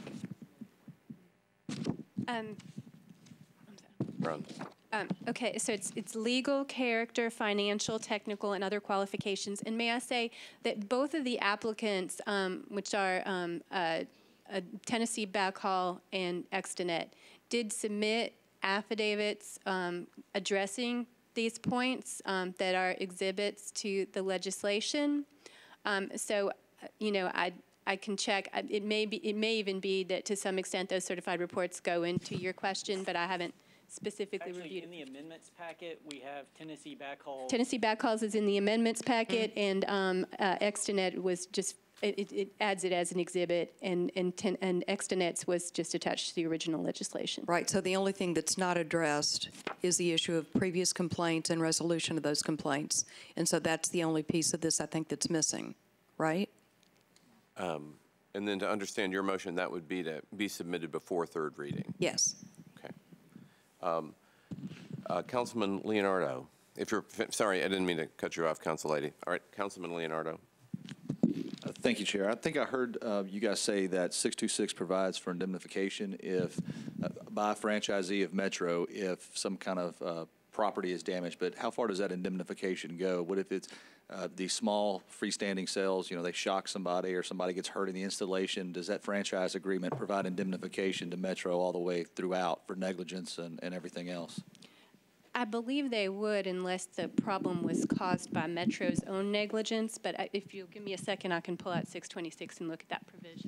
Run. Okay, so it's legal, character, financial, technical, and other qualifications. And may I say that both of the applicants, which are Tennessee Backhaul and Extenet, did submit affidavits addressing these points that are exhibits to the legislation. So, I can check. It may even be that to some extent those certified reports go into your question, but I haven't specifically Actually, reviewed. in the amendments packet, we have Tennessee backhaul. Tennessee backhauls is in the amendments packet, and Extenet was just, it adds it as an exhibit, and Extenet's was just attached to the original legislation. Right, so the only thing that's not addressed is the issue of previous complaints and resolution of those complaints. And so that's the only piece of this, I think, that's missing, right? And then to understand your motion, that would be to be submitted before third reading. Yes. Okay. Councilman Leonardo, if you're, sorry, I didn't mean to cut you off, Council Lady. All right, Councilman Leonardo. Thank you, Chair. I think I heard you guys say that 626 provides for indemnification if, by a franchisee of Metro, if some kind of property is damaged. But how far does that indemnification go? What if it's these small freestanding cells, you know, they shock somebody or somebody gets hurt in the installation? Does that franchise agreement provide indemnification to Metro all the way throughout for negligence and everything else? I believe they would, unless the problem was caused by Metro's own negligence, but if you'll give me a second, I can pull out 626 and look at that provision.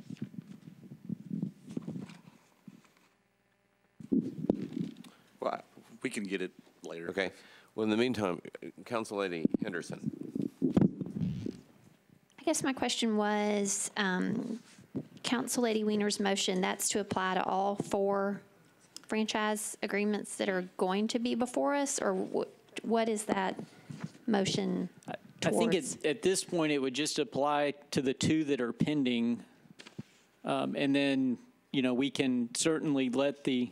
Well, we can get it later. Okay. Well, in the meantime, Council Lady Henderson. I guess my question was, Council Lady Wiener's motion, that's to apply to all 4 franchise agreements that are going to be before us, or what is that motion towards? I think at this point, it would just apply to the 2 that are pending. And then, you know, we can certainly let the,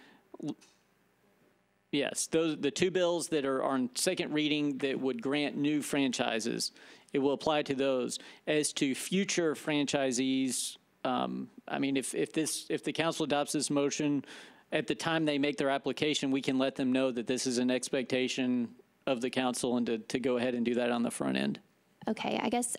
yes, the 2 bills that are on second reading that would grant new franchises, it will apply to those. As to future franchisees, I mean, if the council adopts this motion, at the time they make their application, we can let them know that this is an expectation of the council and to go ahead and do that on the front end. Okay, I guess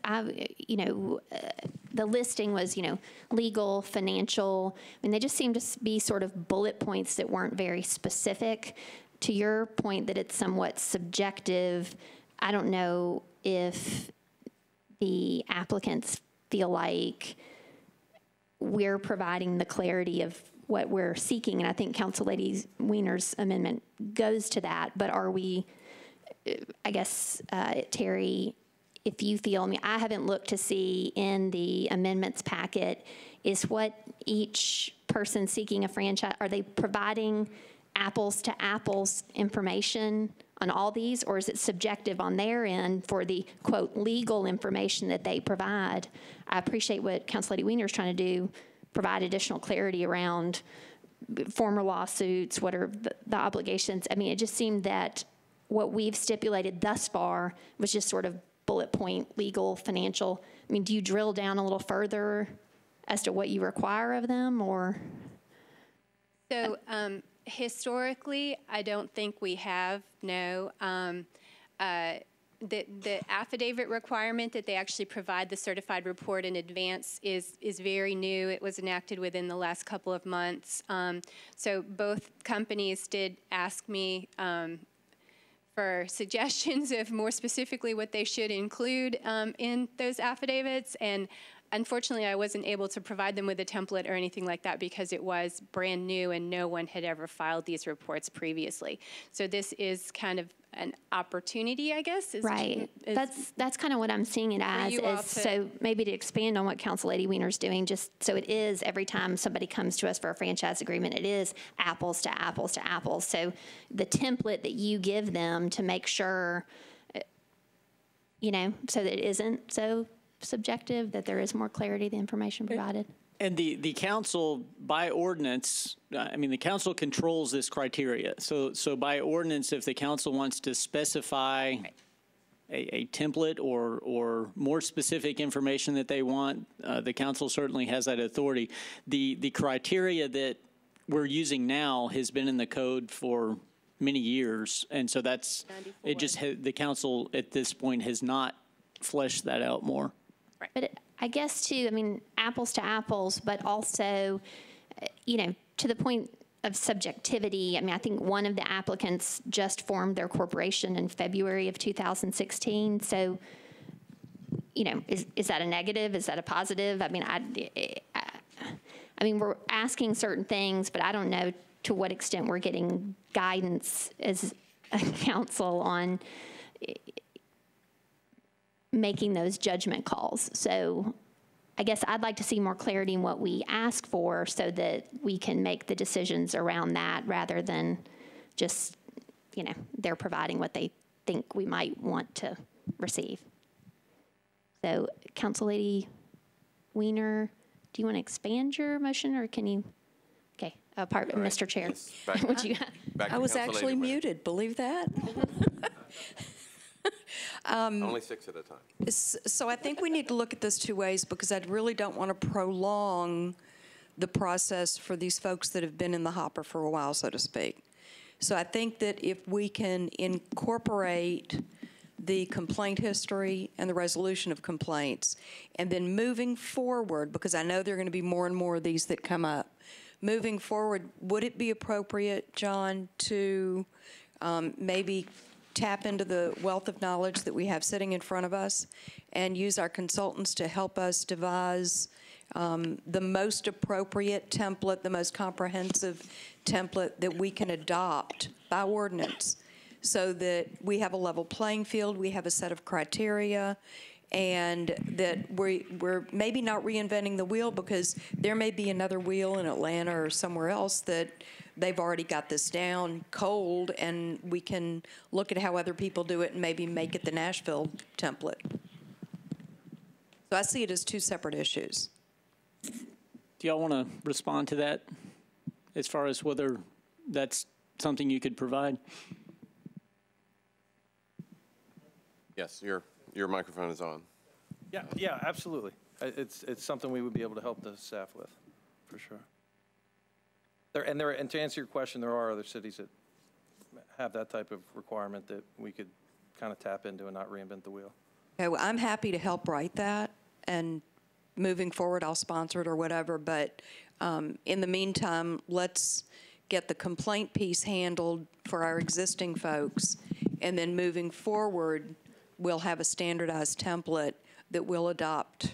the listing was, legal, financial. I mean, they just seem to be sort of bullet points that weren't very specific. To your point that it's somewhat subjective, I don't know if the applicants feel like we're providing the clarity of what we're seeking, and I think Council Lady Wiener's amendment goes to that, but are we, I guess, Terry, if you feel, I mean, I haven't looked to see in the amendments packet, is what each person seeking a franchise, are they providing apples to apples information on all these, or is it subjective on their end for the, quote, legal information that they provide? I appreciate what Council Lady Wiener is trying to do, provide additional clarity around former lawsuits, what are the obligations. I mean, it just seemed that what we've stipulated thus far was just sort of bullet point, legal, financial. I mean, do you drill down a little further as to what you require of them, or? So historically, I don't think we have, no. The affidavit requirement that they actually provide the certified report in advance is very new. It was enacted within the last couple of months. So both companies did ask me for suggestions of more specifically what they should include in those affidavits, and unfortunately, I wasn't able to provide them with a template or anything like that because it was brand new and no one had ever filed these reports previously. So this is kind of an opportunity, I guess. Right. That's kind of what I'm seeing it as. So maybe to expand on what Council Lady Wiener's doing, just so it is every time somebody comes to us for a franchise agreement, it is apples to apples to apples. So the template that you give them to make sure, so that it isn't so subjective, that there is more clarity, the information provided. And the council, by ordinance, I mean, the council controls this criteria. So by ordinance, if the council wants to specify a template or more specific information that they want, the council certainly has that authority. The criteria that we're using now has been in the code for many years, and so that's, 94. It just, the council at this point has not fleshed that out more. Right. But I guess, too, I mean, apples to apples, but also, to the point of subjectivity, I mean, I think one of the applicants just formed their corporation in February of 2016. So, is that a negative? Is that a positive? I mean, I mean, we're asking certain things, but I don't know to what extent we're getting guidance as a council on making those judgment calls. So I guess I'd like to see more clarity in what we ask for so that we can make the decisions around that rather than just, you know, they're providing what they think we might want to receive. So, Council Lady Weiner, do you want to expand your motion, or can you? Okay, Mr. Chair. Yes, What you I was actually muted, believe that? Only 6 at a time. So I think we need to look at this two ways, because I really don't want to prolong the process for these folks that have been in the hopper for a while, so to speak. So I think that if we can incorporate the complaint history and the resolution of complaints, and then moving forward, because I know there are going to be more and more of these that come up, moving forward, would it be appropriate, John, to maybe tap into the wealth of knowledge that we have sitting in front of us and use our consultants to help us devise the most appropriate template, the most comprehensive template that we can adopt by ordinance, so that we have a level playing field, we have a set of criteria, and that we're maybe not reinventing the wheel, because there may be another wheel in Atlanta or somewhere else that they've already got this down cold, and we can look at how other people do it and maybe make it the Nashville template. So I see it as two separate issues. Do y'all want to respond to that as far as whether that's something you could provide? Yes, your microphone is on. Yeah, absolutely. It's something we would be able to help the staff with, for sure. And to answer your question, there are other cities that have that type of requirement that we could kind of tap into and not reinvent the wheel. Okay, well, I'm happy to help write that, and moving forward, I'll sponsor it or whatever. But in the meantime, let's get the complaint piece handled for our existing folks, and then moving forward, we'll have a standardized template that we'll adopt.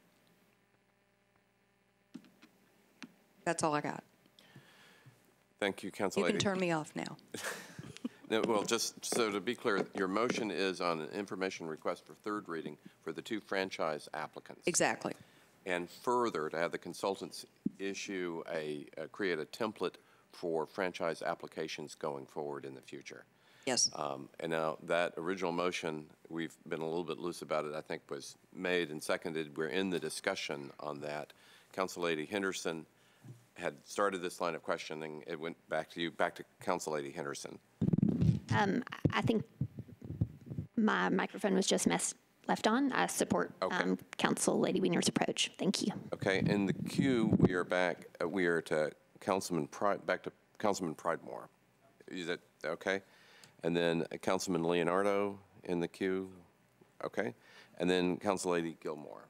That's all I got. Thank you, Council You Lady. can turn me off now. No, well, just so to be clear, your motion is on an information request for third reading for the 2 franchise applicants. Exactly. And further, to have the consultants issue create a template for franchise applications going forward in the future. Yes. And now that original motion, we've been a little bit loose about it, I think was made and seconded. We're in the discussion on that. Council Lady Henderson had started this line of questioning. It went back to you, back to Council Lady Henderson. I think my microphone was just left on. I support Council Lady Weiner's approach. Thank you. Okay, in the queue, we are back. We are to back to Councilman Pridemore. Is that okay? And then Councilman Leonardo in the queue. Okay, and then Council Lady Gilmore.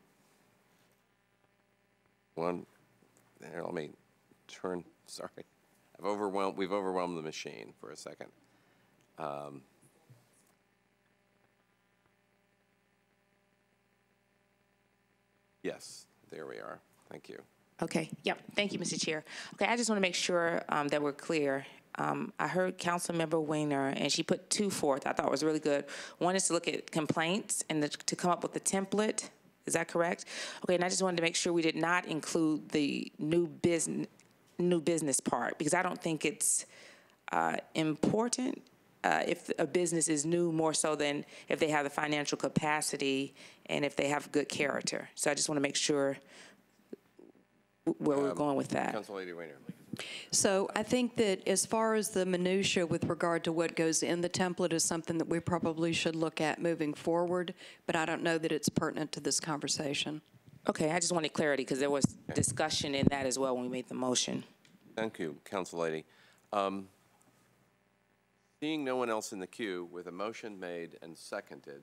There, let me turn. Sorry, we've overwhelmed the machine for a second. Yes, there we are. Thank you. Okay, yep, thank you, Mr. Chair. Okay, I just want to make sure that we're clear. I heard Councilmember Weiner, and she put 2 forth. I thought it was really good. One is to look at complaints and to come up with a template. Is that correct? Okay, and I just wanted to make sure we did not include the new business part, because I don't think it's important if a business is new, more so than if they have the financial capacity and if they have good character. So I just want to make sure where we're going with that. Council Lady Weiner. So I think that as far as the minutia with regard to what goes in the template is something that we probably should look at moving forward, but I don't know that it's pertinent to this conversation. Okay, I just wanted clarity, because there was discussion in that as well when we made the motion. Thank you, Council Lady. Seeing no one else in the queue, with a motion made and seconded,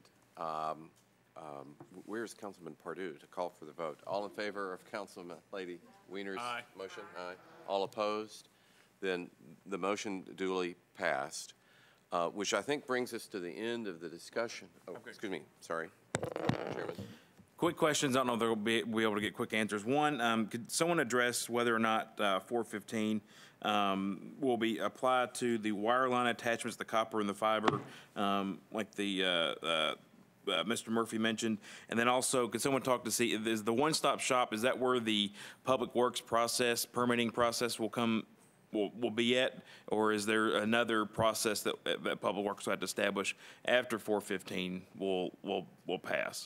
where's Councilman Pardue to call for the vote? All in favor of Councilman Lady Weiner's motion? Aye. All opposed? Then the motion duly passed, which I think brings us to the end of the discussion. Oh, excuse me. Sorry, Chairman. Quick questions. I don't know if they'll be able to get quick answers. One, could someone address whether or not 415 will be applied to the wireline attachments, the copper and the fiber, like the Mr. Murphy mentioned? And then also, could someone talk to see, is the one-stop shop, is that where the public works process, permitting process will be at, or is there another process that Public Works will have to establish after 415 will pass?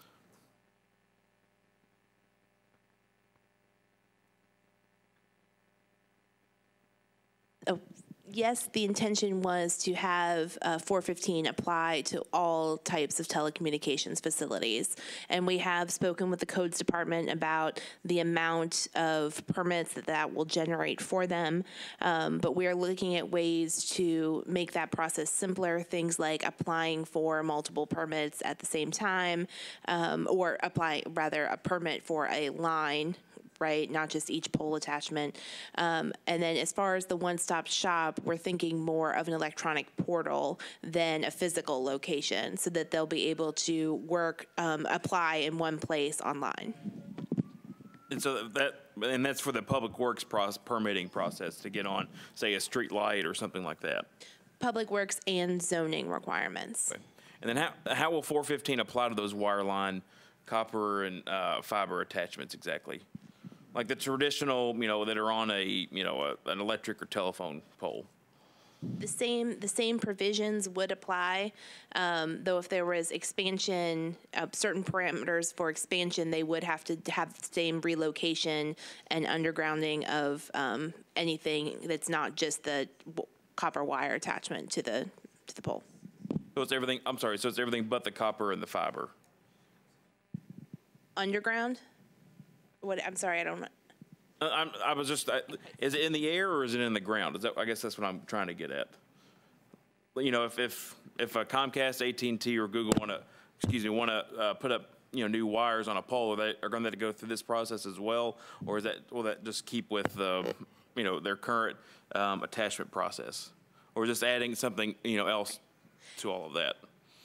Oh, yes, the intention was to have 415 apply to all types of telecommunications facilities. And we have spoken with the codes department about the amount of permits that will generate for them. But we are looking at ways to make that process simpler, things like applying for multiple permits at the same time, or a permit for a line, right? Not just each pole attachment. And then as far as the one-stop shop, we're thinking more of an electronic portal than a physical location, so that they'll be able to apply in one place online. And so that's for the Public Works permitting process to get on, say, a street light or something like that. Public Works and zoning requirements. Okay. And then how will 415 apply to those wireline copper and fiber attachments exactly? Like the traditional, that are on an electric or telephone pole. The same provisions would apply, though if there was expansion, certain parameters for expansion, they would have to have the same relocation and undergrounding of anything that's not just the copper wire attachment to the pole. So it's everything. I'm sorry. So it's everything but the copper and the fiber. Underground? What? I'm sorry, I don't know. I was just, is it in the air or is it in the ground? I guess that's what I'm trying to get at. If a Comcast, AT&T, or Google want to put up new wires on a pole, are they going to have to go through this process as well, or will that just keep with their current attachment process, or just adding something else to all of that?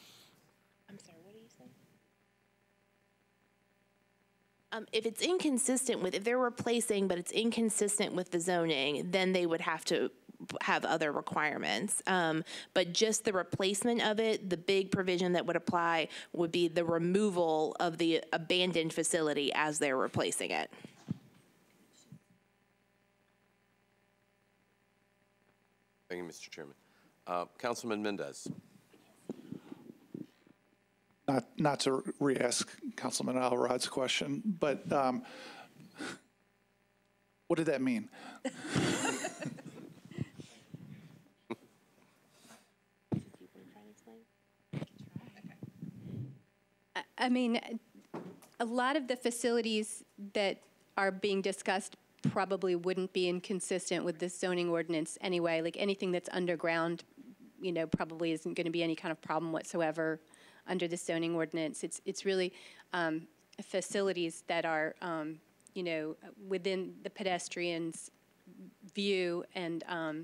If it's inconsistent if they're replacing, but it's inconsistent with the zoning, then they would have to have other requirements. But just the replacement of it, the big provision that would apply would be the removal of the abandoned facility as they're replacing it. Thank you, Mr. Chairman. Councilman Mendez. Not to re-ask Councilman Alvarad's question, but what did that mean? I mean, a lot of the facilities that are being discussed probably wouldn't be inconsistent with this zoning ordinance anyway. Like anything that's underground, probably isn't going to be any kind of problem whatsoever under the zoning ordinance. It's really facilities that are, within the pedestrian's view and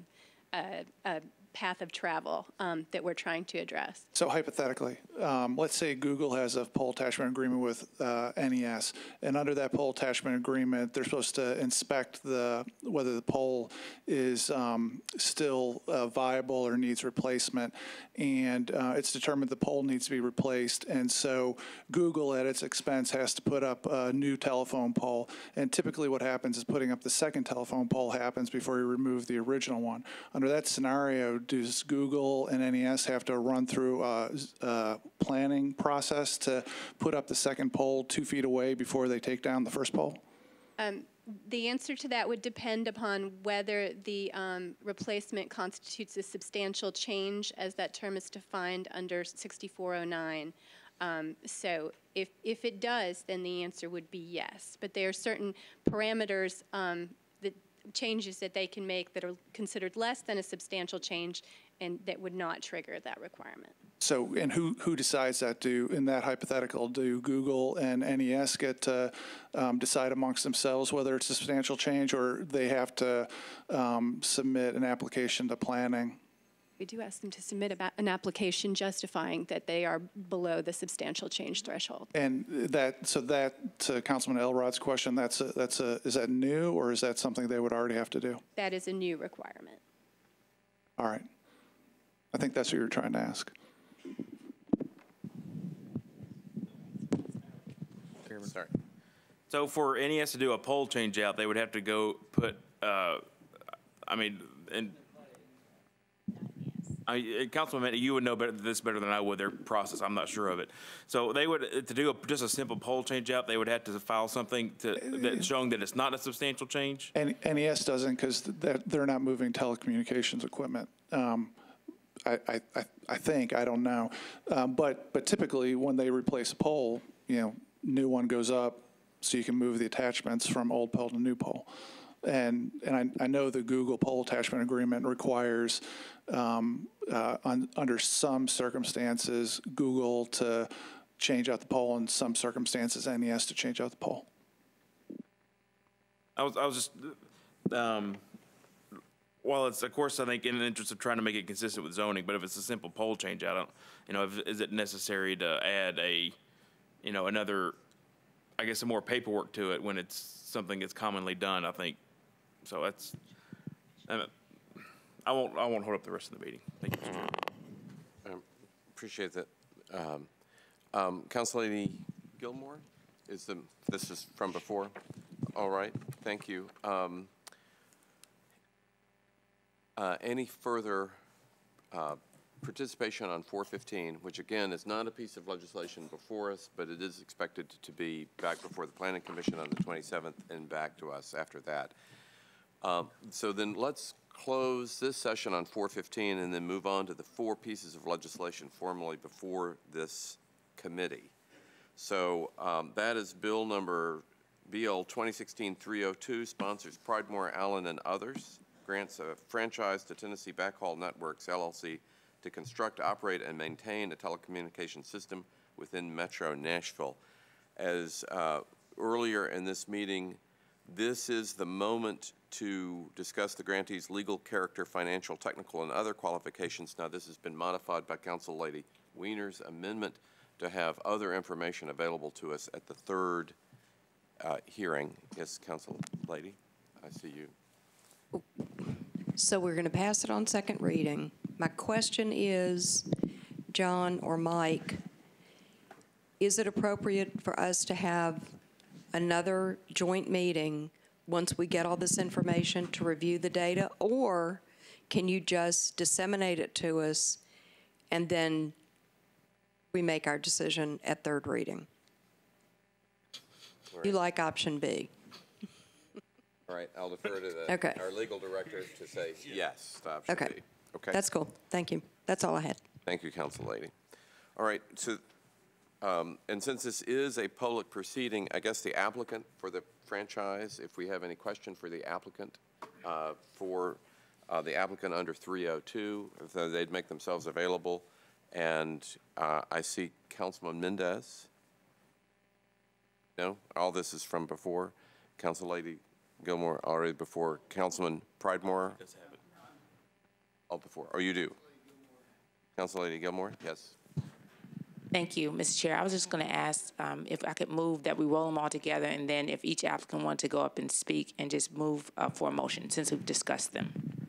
path of travel that we're trying to address. So hypothetically, let's say Google has a pole attachment agreement with NES, and under that pole attachment agreement, they're supposed to inspect whether the pole is still viable or needs replacement, and it's determined the pole needs to be replaced, and so Google at its expense has to put up a new telephone pole, and typically what happens is putting up the second telephone pole happens before you remove the original one. Under that scenario, does Google and NES have to run through a planning process to put up the second pole 2 feet away before they take down the first pole? The answer to that would depend upon whether the replacement constitutes a substantial change, as that term is defined under 6409. So if it does, then the answer would be yes. But there are certain parameters changes that they can make that are considered less than a substantial change and that would not trigger that requirement. So, and who decides that? In that hypothetical, do Google and NES get to decide amongst themselves whether it's a substantial change, or they have to submit an application to planning? We do ask them to submit an application justifying that they are below the substantial change threshold. And to Councilman Elrod's question, is that new, or is that something they would already have to do? That is a new requirement. All right. I think that's what you're trying to ask. Sorry. So for NES to do a pole change out, they would have to go put, Councilman, you would know this better than I would, their process. I'm not sure of it. So they would, to do just a simple pole change out, they would have to file something showing that it's not a substantial change? And NES doesn't, because they're not moving telecommunications equipment. I think, I don't know. But typically, when they replace a pole, new one goes up, so you can move the attachments from old pole to new pole. And I know the Google pole attachment agreement requires, under some circumstances, Google to change out the pole, and some circumstances, NES to change out the pole. I was just, well, it's, of course, I think in the interest of trying to make it consistent with zoning, but if it's a simple pole change out, is it necessary to add another, I guess, some more paperwork to it when it's something that's commonly done, I think. So that's, I won't hold up the rest of the meeting. Thank you, Mr. Chairman. Appreciate that. Council Lady Gilmore, this is from before? All right, thank you. Any further participation on 415, which again is not a piece of legislation before us, but it is expected to be back before the Planning Commission on the 27th and back to us after that. So then let's close this session on 415 and then move on to the 4 pieces of legislation formally before this committee. So that is bill number BL 2016-302, sponsors Pridemore, Allen, and others, grants a franchise to Tennessee Backhaul Networks, LLC, to construct, operate, and maintain a telecommunications system within Metro Nashville. As earlier in this meeting, this is the moment to discuss the grantee's legal character, financial, technical, and other qualifications. Now, this has been modified by Council Lady Wiener's amendment to have other information available to us at the 3rd hearing. Yes, Council Lady, I see you. So we're going to pass it on second reading. My question is, John or Mike, is it appropriate for us to have another joint meeting once we get all this information to review the data, or can you just disseminate it to us and then we make our decision at 3rd reading? Right. You like option B? All right, I'll defer to our legal director to say yes to option B. Okay. That's cool. Thank you. That's all I had. Thank you, Council Lady. All right, so, and since this is a public proceeding, I guess the applicant for the franchise, if we have any question for the applicant, under 302, if they'd make themselves available. And I see Councilman Mendez. No, all this is from before. Council Lady Gilmore already before. Councilman Pridemore? Does have it. All before. Oh, you do? Council Lady Gilmore? Yes. Thank you, Mr. Chair. I was just going to ask if I could move that we roll them all together, and then if each applicant wanted to go up and speak and just move for a motion since we've discussed them.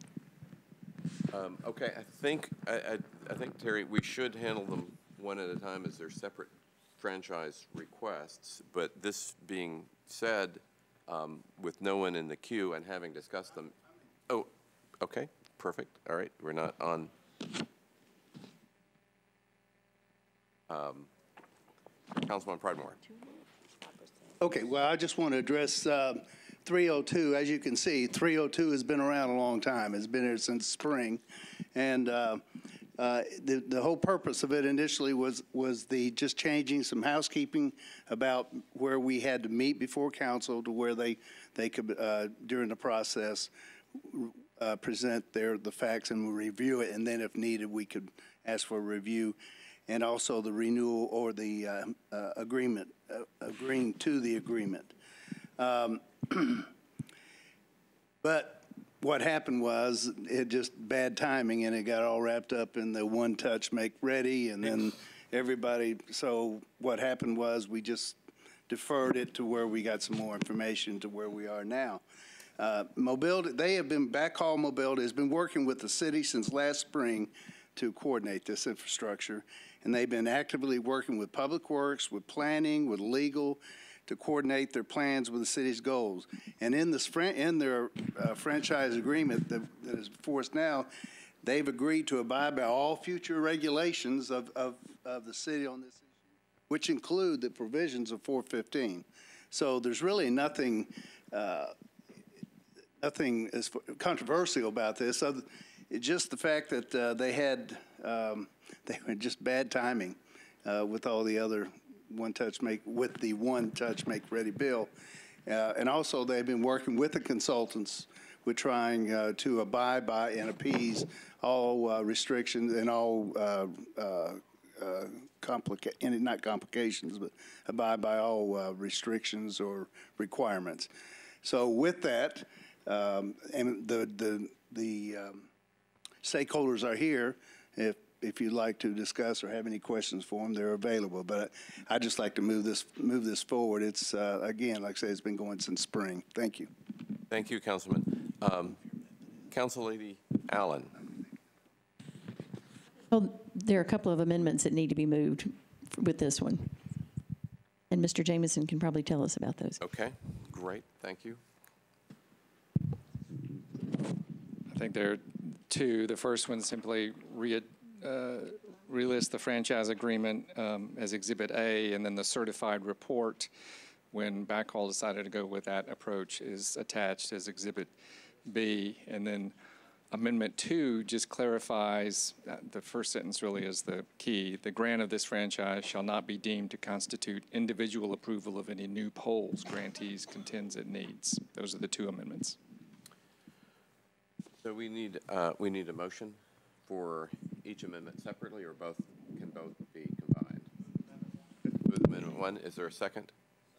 Okay, I think Terry, we should handle them one at a time as they're separate franchise requests. But this being said, with no one in the queue and having discussed them, oh, okay, perfect. All right, we're not on. Councilman Pridemore. Okay, well, I just want to address 302. As you can see, 302 has been around a long time. It's been here since spring. And the whole purpose of it initially was just changing some housekeeping about where we had to meet before council to where they could, during the process, present the facts and review it. And then if needed, we could ask for a review. And also the renewal or the agreement, agreeing to the agreement. But what happened was it just bad timing, and it got all wrapped up in the one touch make ready, and then everybody. So what happened was we just deferred it to where we got some more information to where we are now. Mobility, they have been, Backhaul Mobility has been working with the city since last spring to coordinate this infrastructure, and they've been actively working with Public Works, with planning, with legal, to coordinate their plans with the city's goals. And in this their franchise agreement that is before us now, they've agreed to abide by all future regulations of the city on this issue, which include the provisions of 415. So there's really nothing nothing as controversial about this. It's just the fact that they were just bad timing with all the other the one touch make ready bill, and also they've been working with the consultants with trying to abide by and appease all restrictions and all not complications, but abide by all restrictions or requirements. So with that, and the stakeholders are here. If you'd like to discuss or have any questions for them, they're available. But I'd just like to move this forward. It's again, like I say, it's been going since spring. Thank you. Thank you, Councilman. Council Lady Allen. Well, there are a couple of amendments that need to be moved with this one, and Mr. Jamison can probably tell us about those. Okay, great. Thank you. I think there are two. The first one simply relist the franchise agreement as Exhibit A, and then the certified report, when Backhaul decided to go with that approach, is attached as Exhibit B. And then Amendment 2 just clarifies, the first sentence really is the key: the grant of this franchise shall not be deemed to constitute individual approval of any new polls grantees contends it needs. Those are the two amendments. So we need a motion for each amendment separately, or can both be combined? With Amendment 1, is there a second?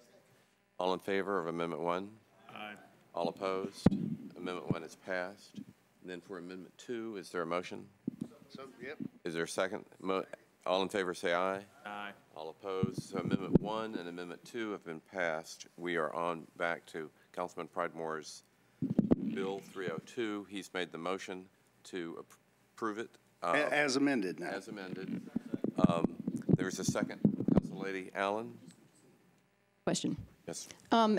All in favor of Amendment 1? Aye. All opposed? Amendment 1 is passed. And then for Amendment 2, is there a motion? Yep. Is there a second? All in favor say aye. Aye. All opposed. So Amendment 1 and Amendment 2 have been passed. We are on back to Councilman Pridemore's Bill 302. He's made the motion to approve it. As amended now. As amended. There's a second. Council Lady Allen. Question. Yes.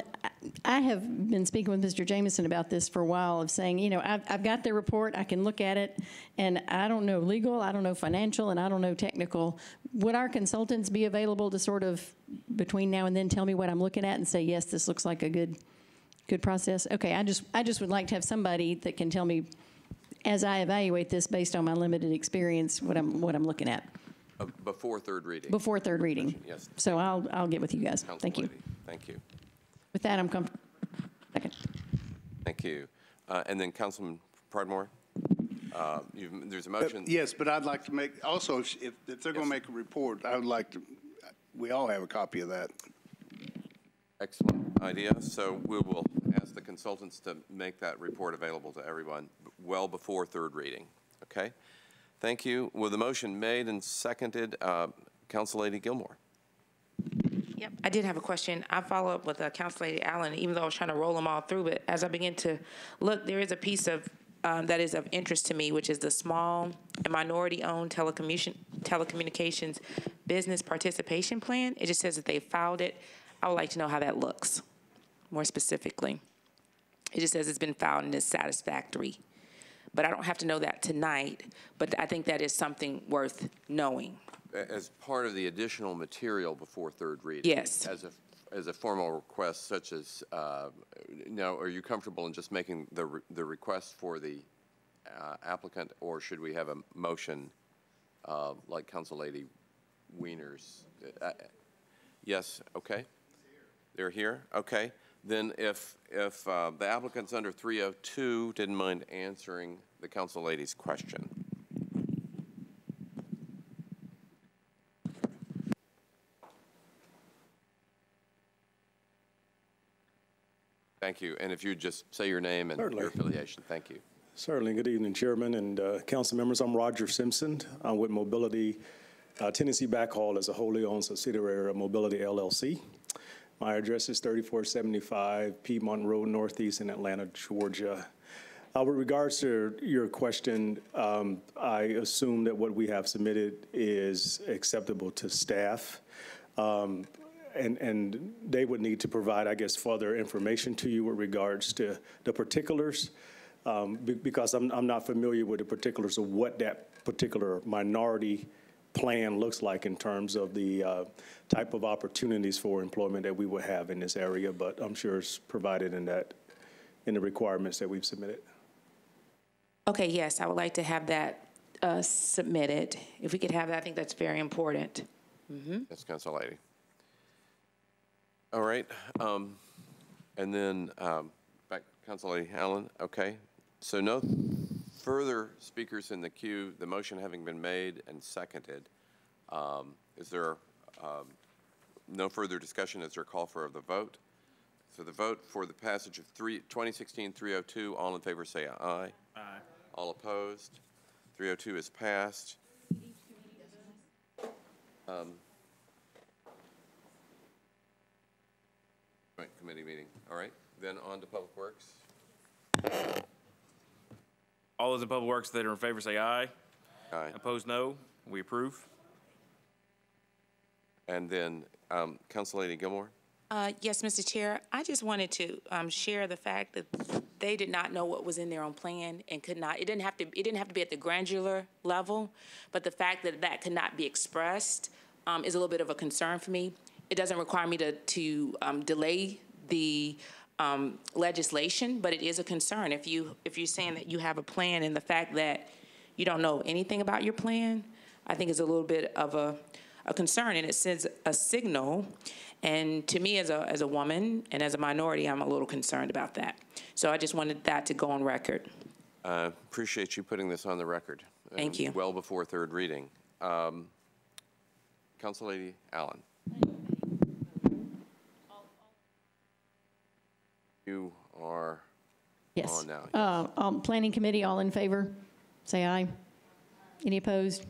I have been speaking with Mr. Jamison about this for a while, of saying, you know, I've got the report, I can look at it, and I don't know legal, I don't know financial, and I don't know technical. Would our consultants be available to sort of, between now and then, tell me what I'm looking at and say, yes, this looks like a good process? Okay, I just would like to have somebody that can tell me, as I evaluate this based on my limited experience, what I'm looking at. Before third reading. Before third reading. Yes. So I'll get with you guys. Council Thank you. Lady. Thank you. With that, I'm comfortable. Second. Thank you. And then Councilman Pridemore, there's a motion. Yes, but I'd like to make, also, if they're going to make a report, I would like to, we all have a copy of that. Excellent idea. So we will ask the consultants to make that report available to everyone well before third reading. Okay? Thank you. With the motion made and seconded, Council Lady Gilmore. Yep, I did have a question. I follow up with Council Lady Allen, even though I was trying to roll them all through, but as I begin to look, there is a piece of that is of interest to me, which is the small and minority-owned telecommunications business participation plan. It just says that they filed it. I would like to know how that looks, more specifically. It just says it's been filed and is satisfactory. But I don't have to know that tonight, but I think that is something worth knowing. As part of the additional material before third reading? Yes. As a formal request, such as, now, are you comfortable in just making the request for the applicant, or should we have a motion like Council Lady Wiener's? Yes, okay. They're here, okay. Then if the applicants under 302 didn't mind answering the Council Lady's question. Thank you. And if you just say your name and Certainly. your affiliation. Thank you. Certainly. Good evening, Chairman and council members. I'm Roger Simpson. I'm with Mobility Tennessee Backhaul as a wholly owned subsidiary of Mobility LLC. My address is 3475 Piedmont Road, Northeast in Atlanta, Georgia. With regards to your question, I assume that what we have submitted is acceptable to staff. And they would need to provide, I guess, further information to you with regards to the particulars, because I'm not familiar with the particulars of what that particular minority plan looks like in terms of the type of opportunities for employment that we would have in this area, but I'm sure it's provided in the requirements that we've submitted. Okay, yes, I would like to have that submitted. If we could have that, I think that's very important. Yes, Council Lady. All right. And then back to Council Lady Allen. Okay. So no further speakers in the queue, the motion having been made and seconded. Is there no further discussion? Is there a call for the vote? So the vote for the passage of 2016-302, all in favor say aye. Aye. All opposed? 302 is passed. Joint committee meeting. All right. Then on to Public Works. All those in Public Works that are in favor say aye. Aye. Opposed, no. We approve. And then Council Lady Gilmore. Yes, Mr. Chair. I just wanted to share the fact that they did not know what was in their own plan and could not. It didn't have to be at the granular level, but the fact that that could not be expressed is a little bit of a concern for me. It doesn't require me to delay the legislation, but it is a concern. If you're saying that you have a plan and the fact that you don't know anything about your plan, I think is a little bit of a concern, and it sends a signal. And to me, as a woman and as a minority, I'm a little concerned about that. So I just wanted that to go on record. Appreciate you putting this on the record. Thank you. Well before third reading. Council Lady Allen. You are Yes. on now. Planning Committee, all in favor, say aye. Any opposed?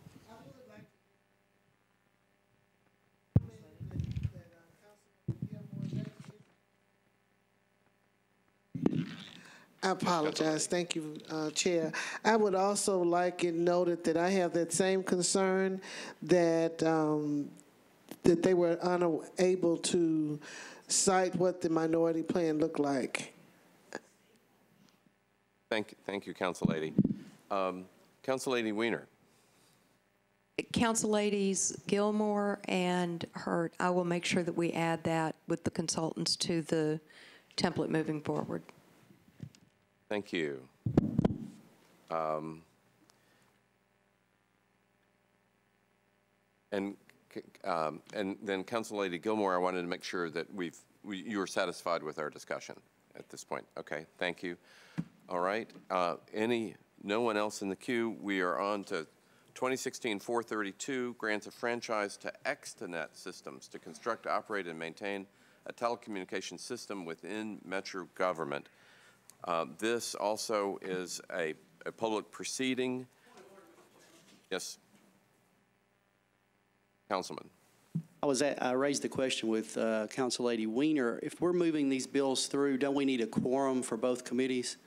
I apologize. Thank you, Chair. I would also like it noted that I have that same concern that that they were unable to cite what the minority plan looked like. Thank you, Council Lady. Council Lady Weiner. Council Ladies Gilmore and Hurt, I will make sure that we add that with the consultants to the template moving forward. Thank you. And then Council Lady Gilmore, I wanted to make sure that you are satisfied with our discussion at this point. Okay, thank you. All right. No one else in the queue. We are on to 2016-432, grants a franchise to Extenet Systems to construct, operate, and maintain a telecommunications system within Metro government. This also is a public proceeding. Yes, Councilman. I raised the question with Council Lady Weiner. If we're moving these bills through, don't we need a quorum for both committees?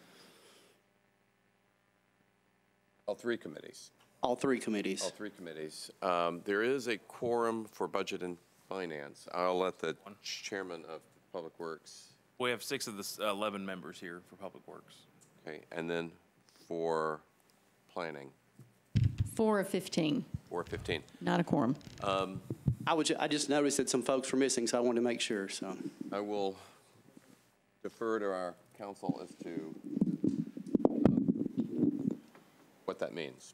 All three committees. All three committees. All three committees. There is a quorum for Budget and Finance. I'll let the Chairman of Public Works. We have 6 of the 11 members here for Public Works. Okay, and then for Planning. 4 of 15. 4 of 15. Not a quorum. I just noticed that some folks were missing, so I wanted to make sure. So I will defer to our council as to what that means.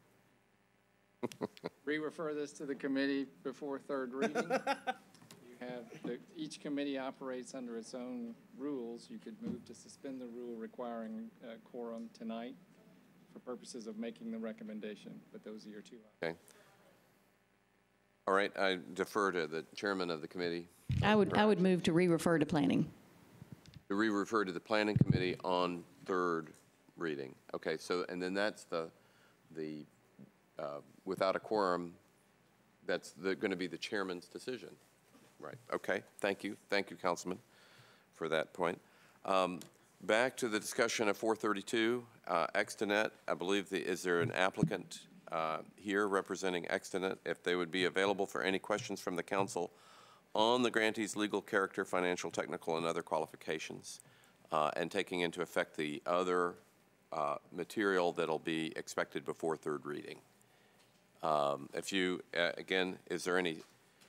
Re-refer this to the committee before third reading. You have each committee operates under its own rules. You could move to suspend the rule requiring a quorum tonight for purposes of making the recommendation, but those are your two options. Okay. All right, I defer to the chairman of the committee. I would move to re-refer to planning. To re-refer to the Planning Committee on third reading. Okay, so, and then that's the without a quorum, that's going to be the chairman's decision. Right, okay, thank you. Thank you, Councilman, for that point. Back to the discussion of 432, Extenet. I believe, is there an applicant here representing Extenet? If they would be available for any questions from the council on the grantee's legal character, financial, technical, and other qualifications, and taking into effect the other material that'll be expected before third reading. If you, again, is there any,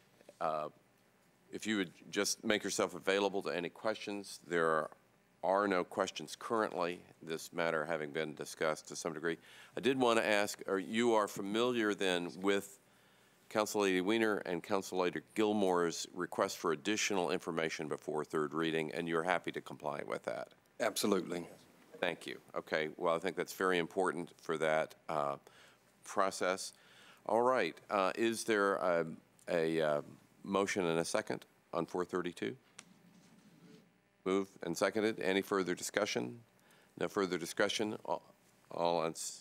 if you would just make yourself available to any questions. There are no questions currently, this matter having been discussed to some degree. I did want to ask, you are familiar then with Council Lady Weiner and Council Lady Gilmore's request for additional information before third reading, and you're happy to comply with that? Absolutely. Thank you. Okay, well, I think that's very important for that process. All right, is there a motion and a second on 432? Moved and seconded. Any further discussion? No further discussion. All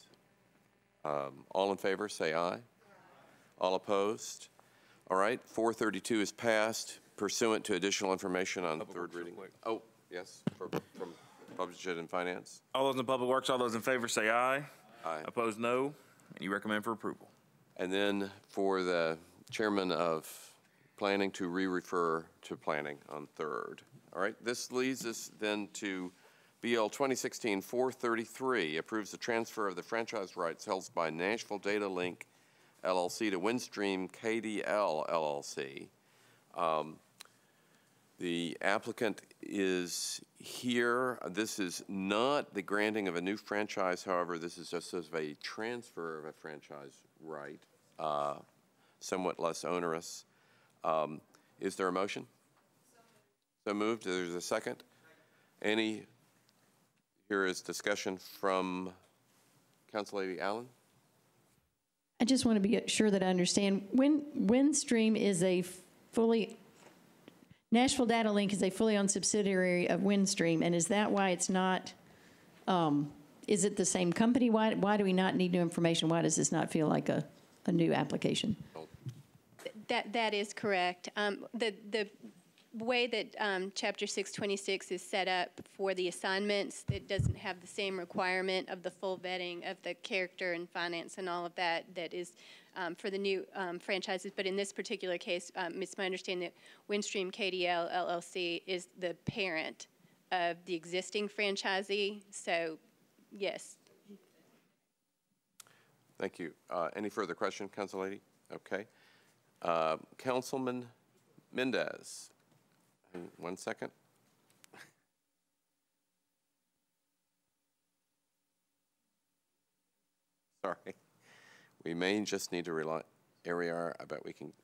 in favor, say aye. All opposed? All right, 432 is passed pursuant to additional information on third reading. Oh, yes, from Budget and Finance. All those in Public Works, all those in favor say aye. Aye. Opposed, no. And you recommend for approval. And then for the Chairman of Planning to re-refer to Planning on third. All right, this leads us then to BL 2016-433, approves the transfer of the franchise rights held by Nashville Data Link LLC to Windstream KDL LLC. The applicant is here. This is not the granting of a new franchise, however, this is just as a transfer of a franchise right, somewhat less onerous. Is there a motion? So moved. There's a second. Here is discussion from Council Lady Allen. I just want to be sure that I understand. Windstream is a Nashville Data Link is a fully owned subsidiary of Windstream, and is that why it's not, is it the same company? Why do we not need new information? Why does this not feel like a new application? That is correct. The way that Chapter 626 is set up for the assignments, it doesn't have the same requirement of the full vetting of the character and finance and all of that is for the new franchises. But in this particular case, it's my understanding that Windstream KDL LLC is the parent of the existing franchisee. So, yes. Thank you. Any further question, Council Lady? Okay. Councilman Mendez. 1 second. Sorry. We may just need to rely. Here we are. I bet we can.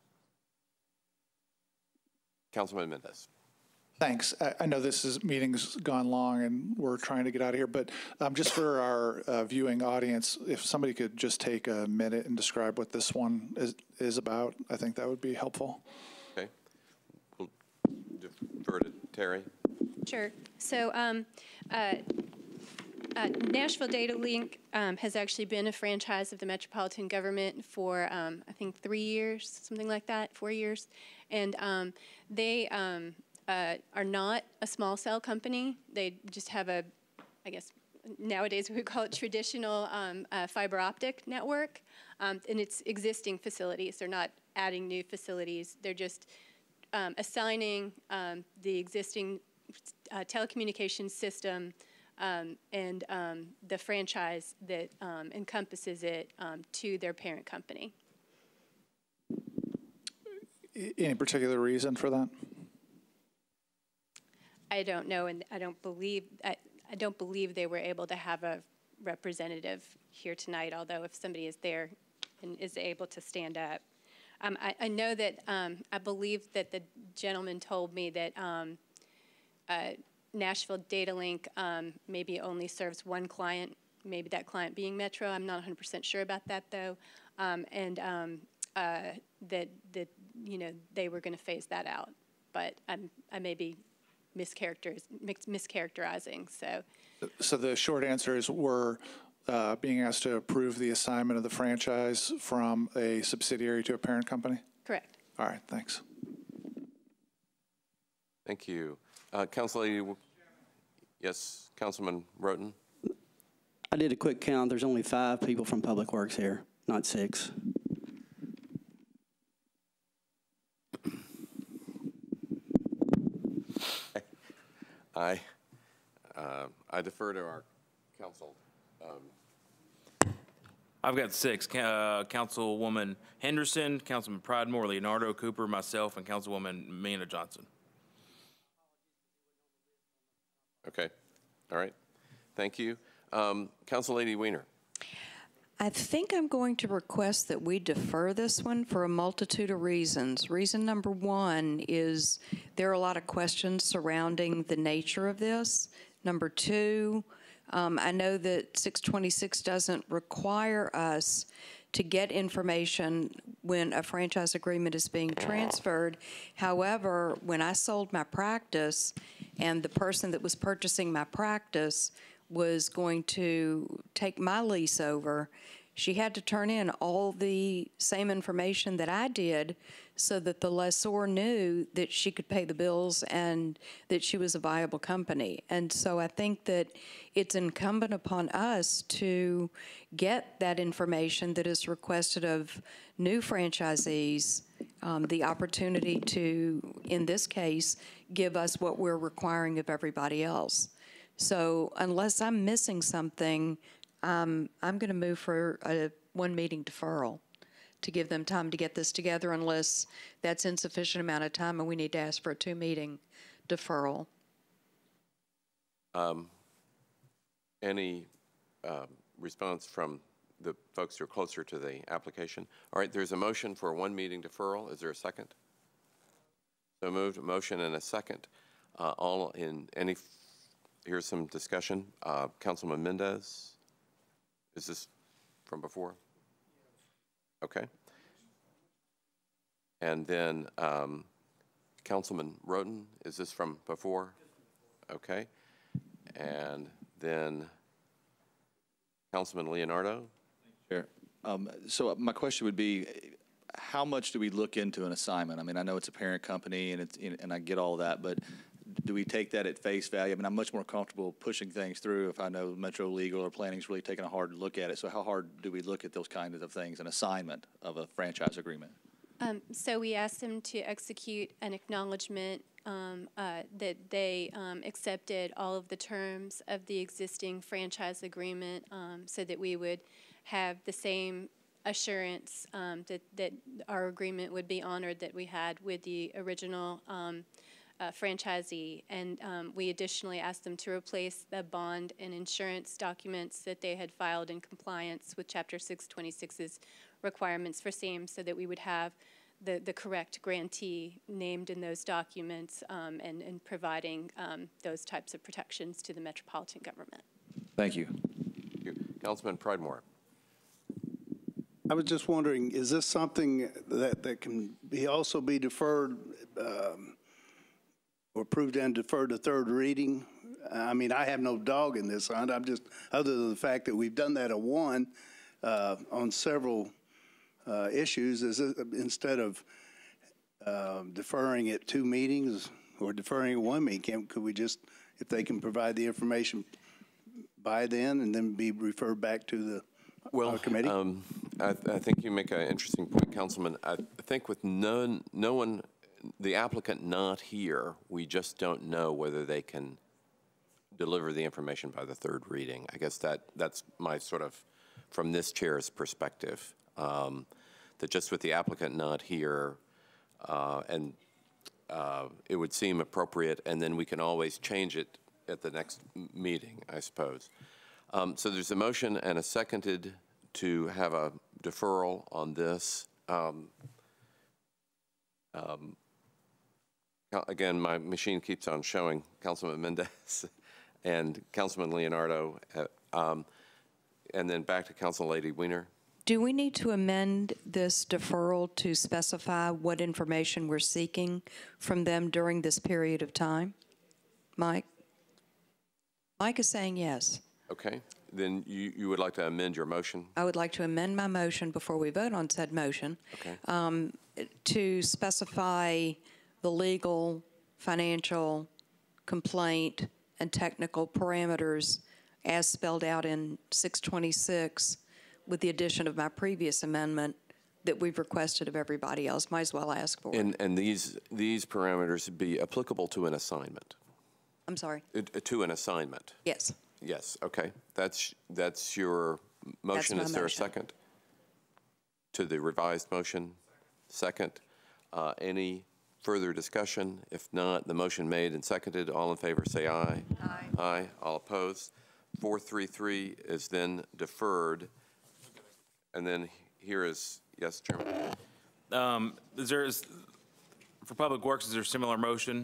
Councilman Mendez. Thanks. I know this meeting's gone long and we're trying to get out of here, but just for our viewing audience, if somebody could just take a minute and describe what this one is about, I think that would be helpful. Okay. We'll defer to Terry. Sure. So Nashville Data Link has actually been a franchise of the metropolitan government for, I think, 3 years, something like that, 4 years. And they are not a small cell company. They just have a, I guess, nowadays we would call it traditional fiber optic network. And it's existing facilities. They're not adding new facilities. They're just assigning the existing telecommunications system and the franchise that encompasses it to their parent company. Any particular reason for that? I don't know, and I don't believe they were able to have a representative here tonight. Although if somebody is there and is able to stand up, I know that I believe that the gentleman told me that Nashville Data Link maybe only serves one client, maybe that client being Metro. I'm not 100% sure about that though, and that you know they were going to phase that out, but I may be mischaracterizing. So the short answer is we're being asked to approve the assignment of the franchise from a subsidiary to a parent company? Correct. All right, thanks. Thank you. Council Lady, yes, Councilman Roten. I did a quick count. There's only 5 people from Public Works here, not 6. I defer to our council. I've got 6. Councilwoman Henderson, Councilman Pridemore, Leonardo Cooper, myself, and Councilwoman Mina Johnson. Okay. All right. Thank you. Council Lady Weiner. I think I'm going to request that we defer this one for a multitude of reasons. Reason number 1 is there are a lot of questions surrounding the nature of this. Number 2, I know that 626 doesn't require us to get information when a franchise agreement is being transferred. However, when I sold my practice and the person that was purchasing my practice was going to take my lease over, she had to turn in all the same information that I did so that the lessor knew that she could pay the bills and that she was a viable company. And so I think that it's incumbent upon us to get that information that is requested of new franchisees, the opportunity to, in this case, give us what we're requiring of everybody else. So unless I'm missing something, I'm going to move for a 1-meeting deferral to give them time to get this together, unless that's insufficient amount of time and we need to ask for a 2-meeting deferral. Any response from the folks who are closer to the application? All right, there's a motion for a 1-meeting deferral. Is there a second? So moved. A motion and a second. All in any. Here's some discussion. Councilman Mendez. Is this from before? Okay. And then Councilman Roten, is this from before? Okay. And then Councilman Leonardo? Sure. So my question would be, how much do we look into an assignment? I mean, I know it's a parent company and I get all that, but do we take that at face value? I mean, I'm much more comfortable pushing things through if I know Metro Legal or Planning's really taking a hard look at it. So how hard do we look at those kinds of things, an assignment of a franchise agreement? So we asked them to execute an acknowledgement that they accepted all of the terms of the existing franchise agreement, so that we would have the same assurance that our agreement would be honored that we had with the original franchisee. And we additionally asked them to replace the bond and insurance documents that they had filed in compliance with Chapter 626's requirements for SAM, so that we would have the correct grantee named in those documents, and providing those types of protections to the metropolitan government. Thank you. Thank you. Councilman Pridemore. I was just wondering, is this something that can also be deferred or approved and deferred to 3rd reading? I mean, I have no dog in this hunt. I'm just, other than the fact that we've done that at 1 on several issues, is it, instead of deferring it 2 meetings or deferring it 1 meeting, could we just, if they can provide the information by then and then be referred back to the committee? I think you make an interesting point, Councilman. I think with no one, the applicant not here, we just don't know whether they can deliver the information by the 3rd reading. I guess that's my sort of, from this chair's perspective, that just with the applicant not here, and it would seem appropriate, and then we can always change it at the next meeting, I suppose. So there's a motion and a seconded to have a deferral on this. Again, my machine keeps on showing Councilman Mendez and Councilman Leonardo, and then back to Council Lady Weiner. Do we need to amend this deferral to specify what information we're seeking from them during this period of time? Mike? Mike is saying yes. Okay. Then you would like to amend your motion? I would like to amend my motion before we vote on said motion. Okay. To specify the legal, financial, complaint, and technical parameters as spelled out in 626 with the addition of my previous amendment that we've requested of everybody else. Might as well ask for it. And these parameters would be applicable to an assignment? I'm sorry? To an assignment? Yes. Yes, okay. That's your motion. That's my Is there a motion. second to the revised motion? Second. Any further discussion? If not, the motion made and seconded. All in favor say aye. Aye. Aye. All opposed? 433 is then deferred. And then here is, yes, Chairman. For Public Works, is there a similar motion?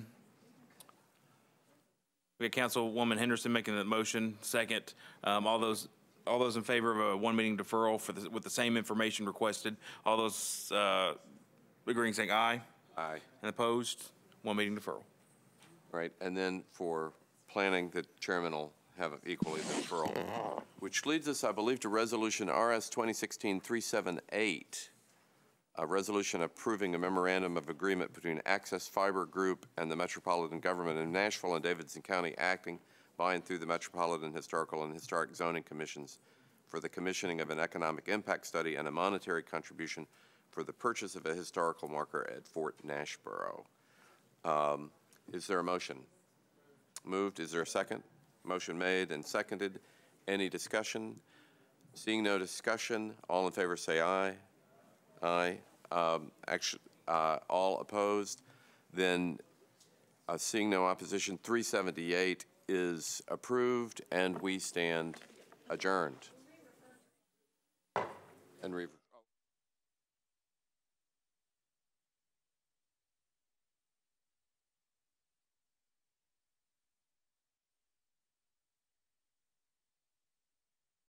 We got Councilwoman Henderson making the motion. Second, all those in favor of a one meeting deferral with the same information requested. All those agreeing saying aye. Aye. And opposed? One meeting deferral. Right. And then for planning, the chairman will have equally the deferral, which leads us, I believe, to Resolution RS 2016-378, a resolution approving a memorandum of agreement between Access Fiber Group and the Metropolitan Government of Nashville and Davidson County, acting by and through the Metropolitan Historical and Historic Zoning Commissions for the commissioning of an economic impact study and a monetary contribution for the purchase of a historical marker at Fort Nashboro. Is there a motion? Moved. Is there a second? Motion made and seconded. Any discussion? Seeing no discussion, all in favor say aye. Aye. All opposed? Then, seeing no opposition, 378 is approved, and we stand adjourned. And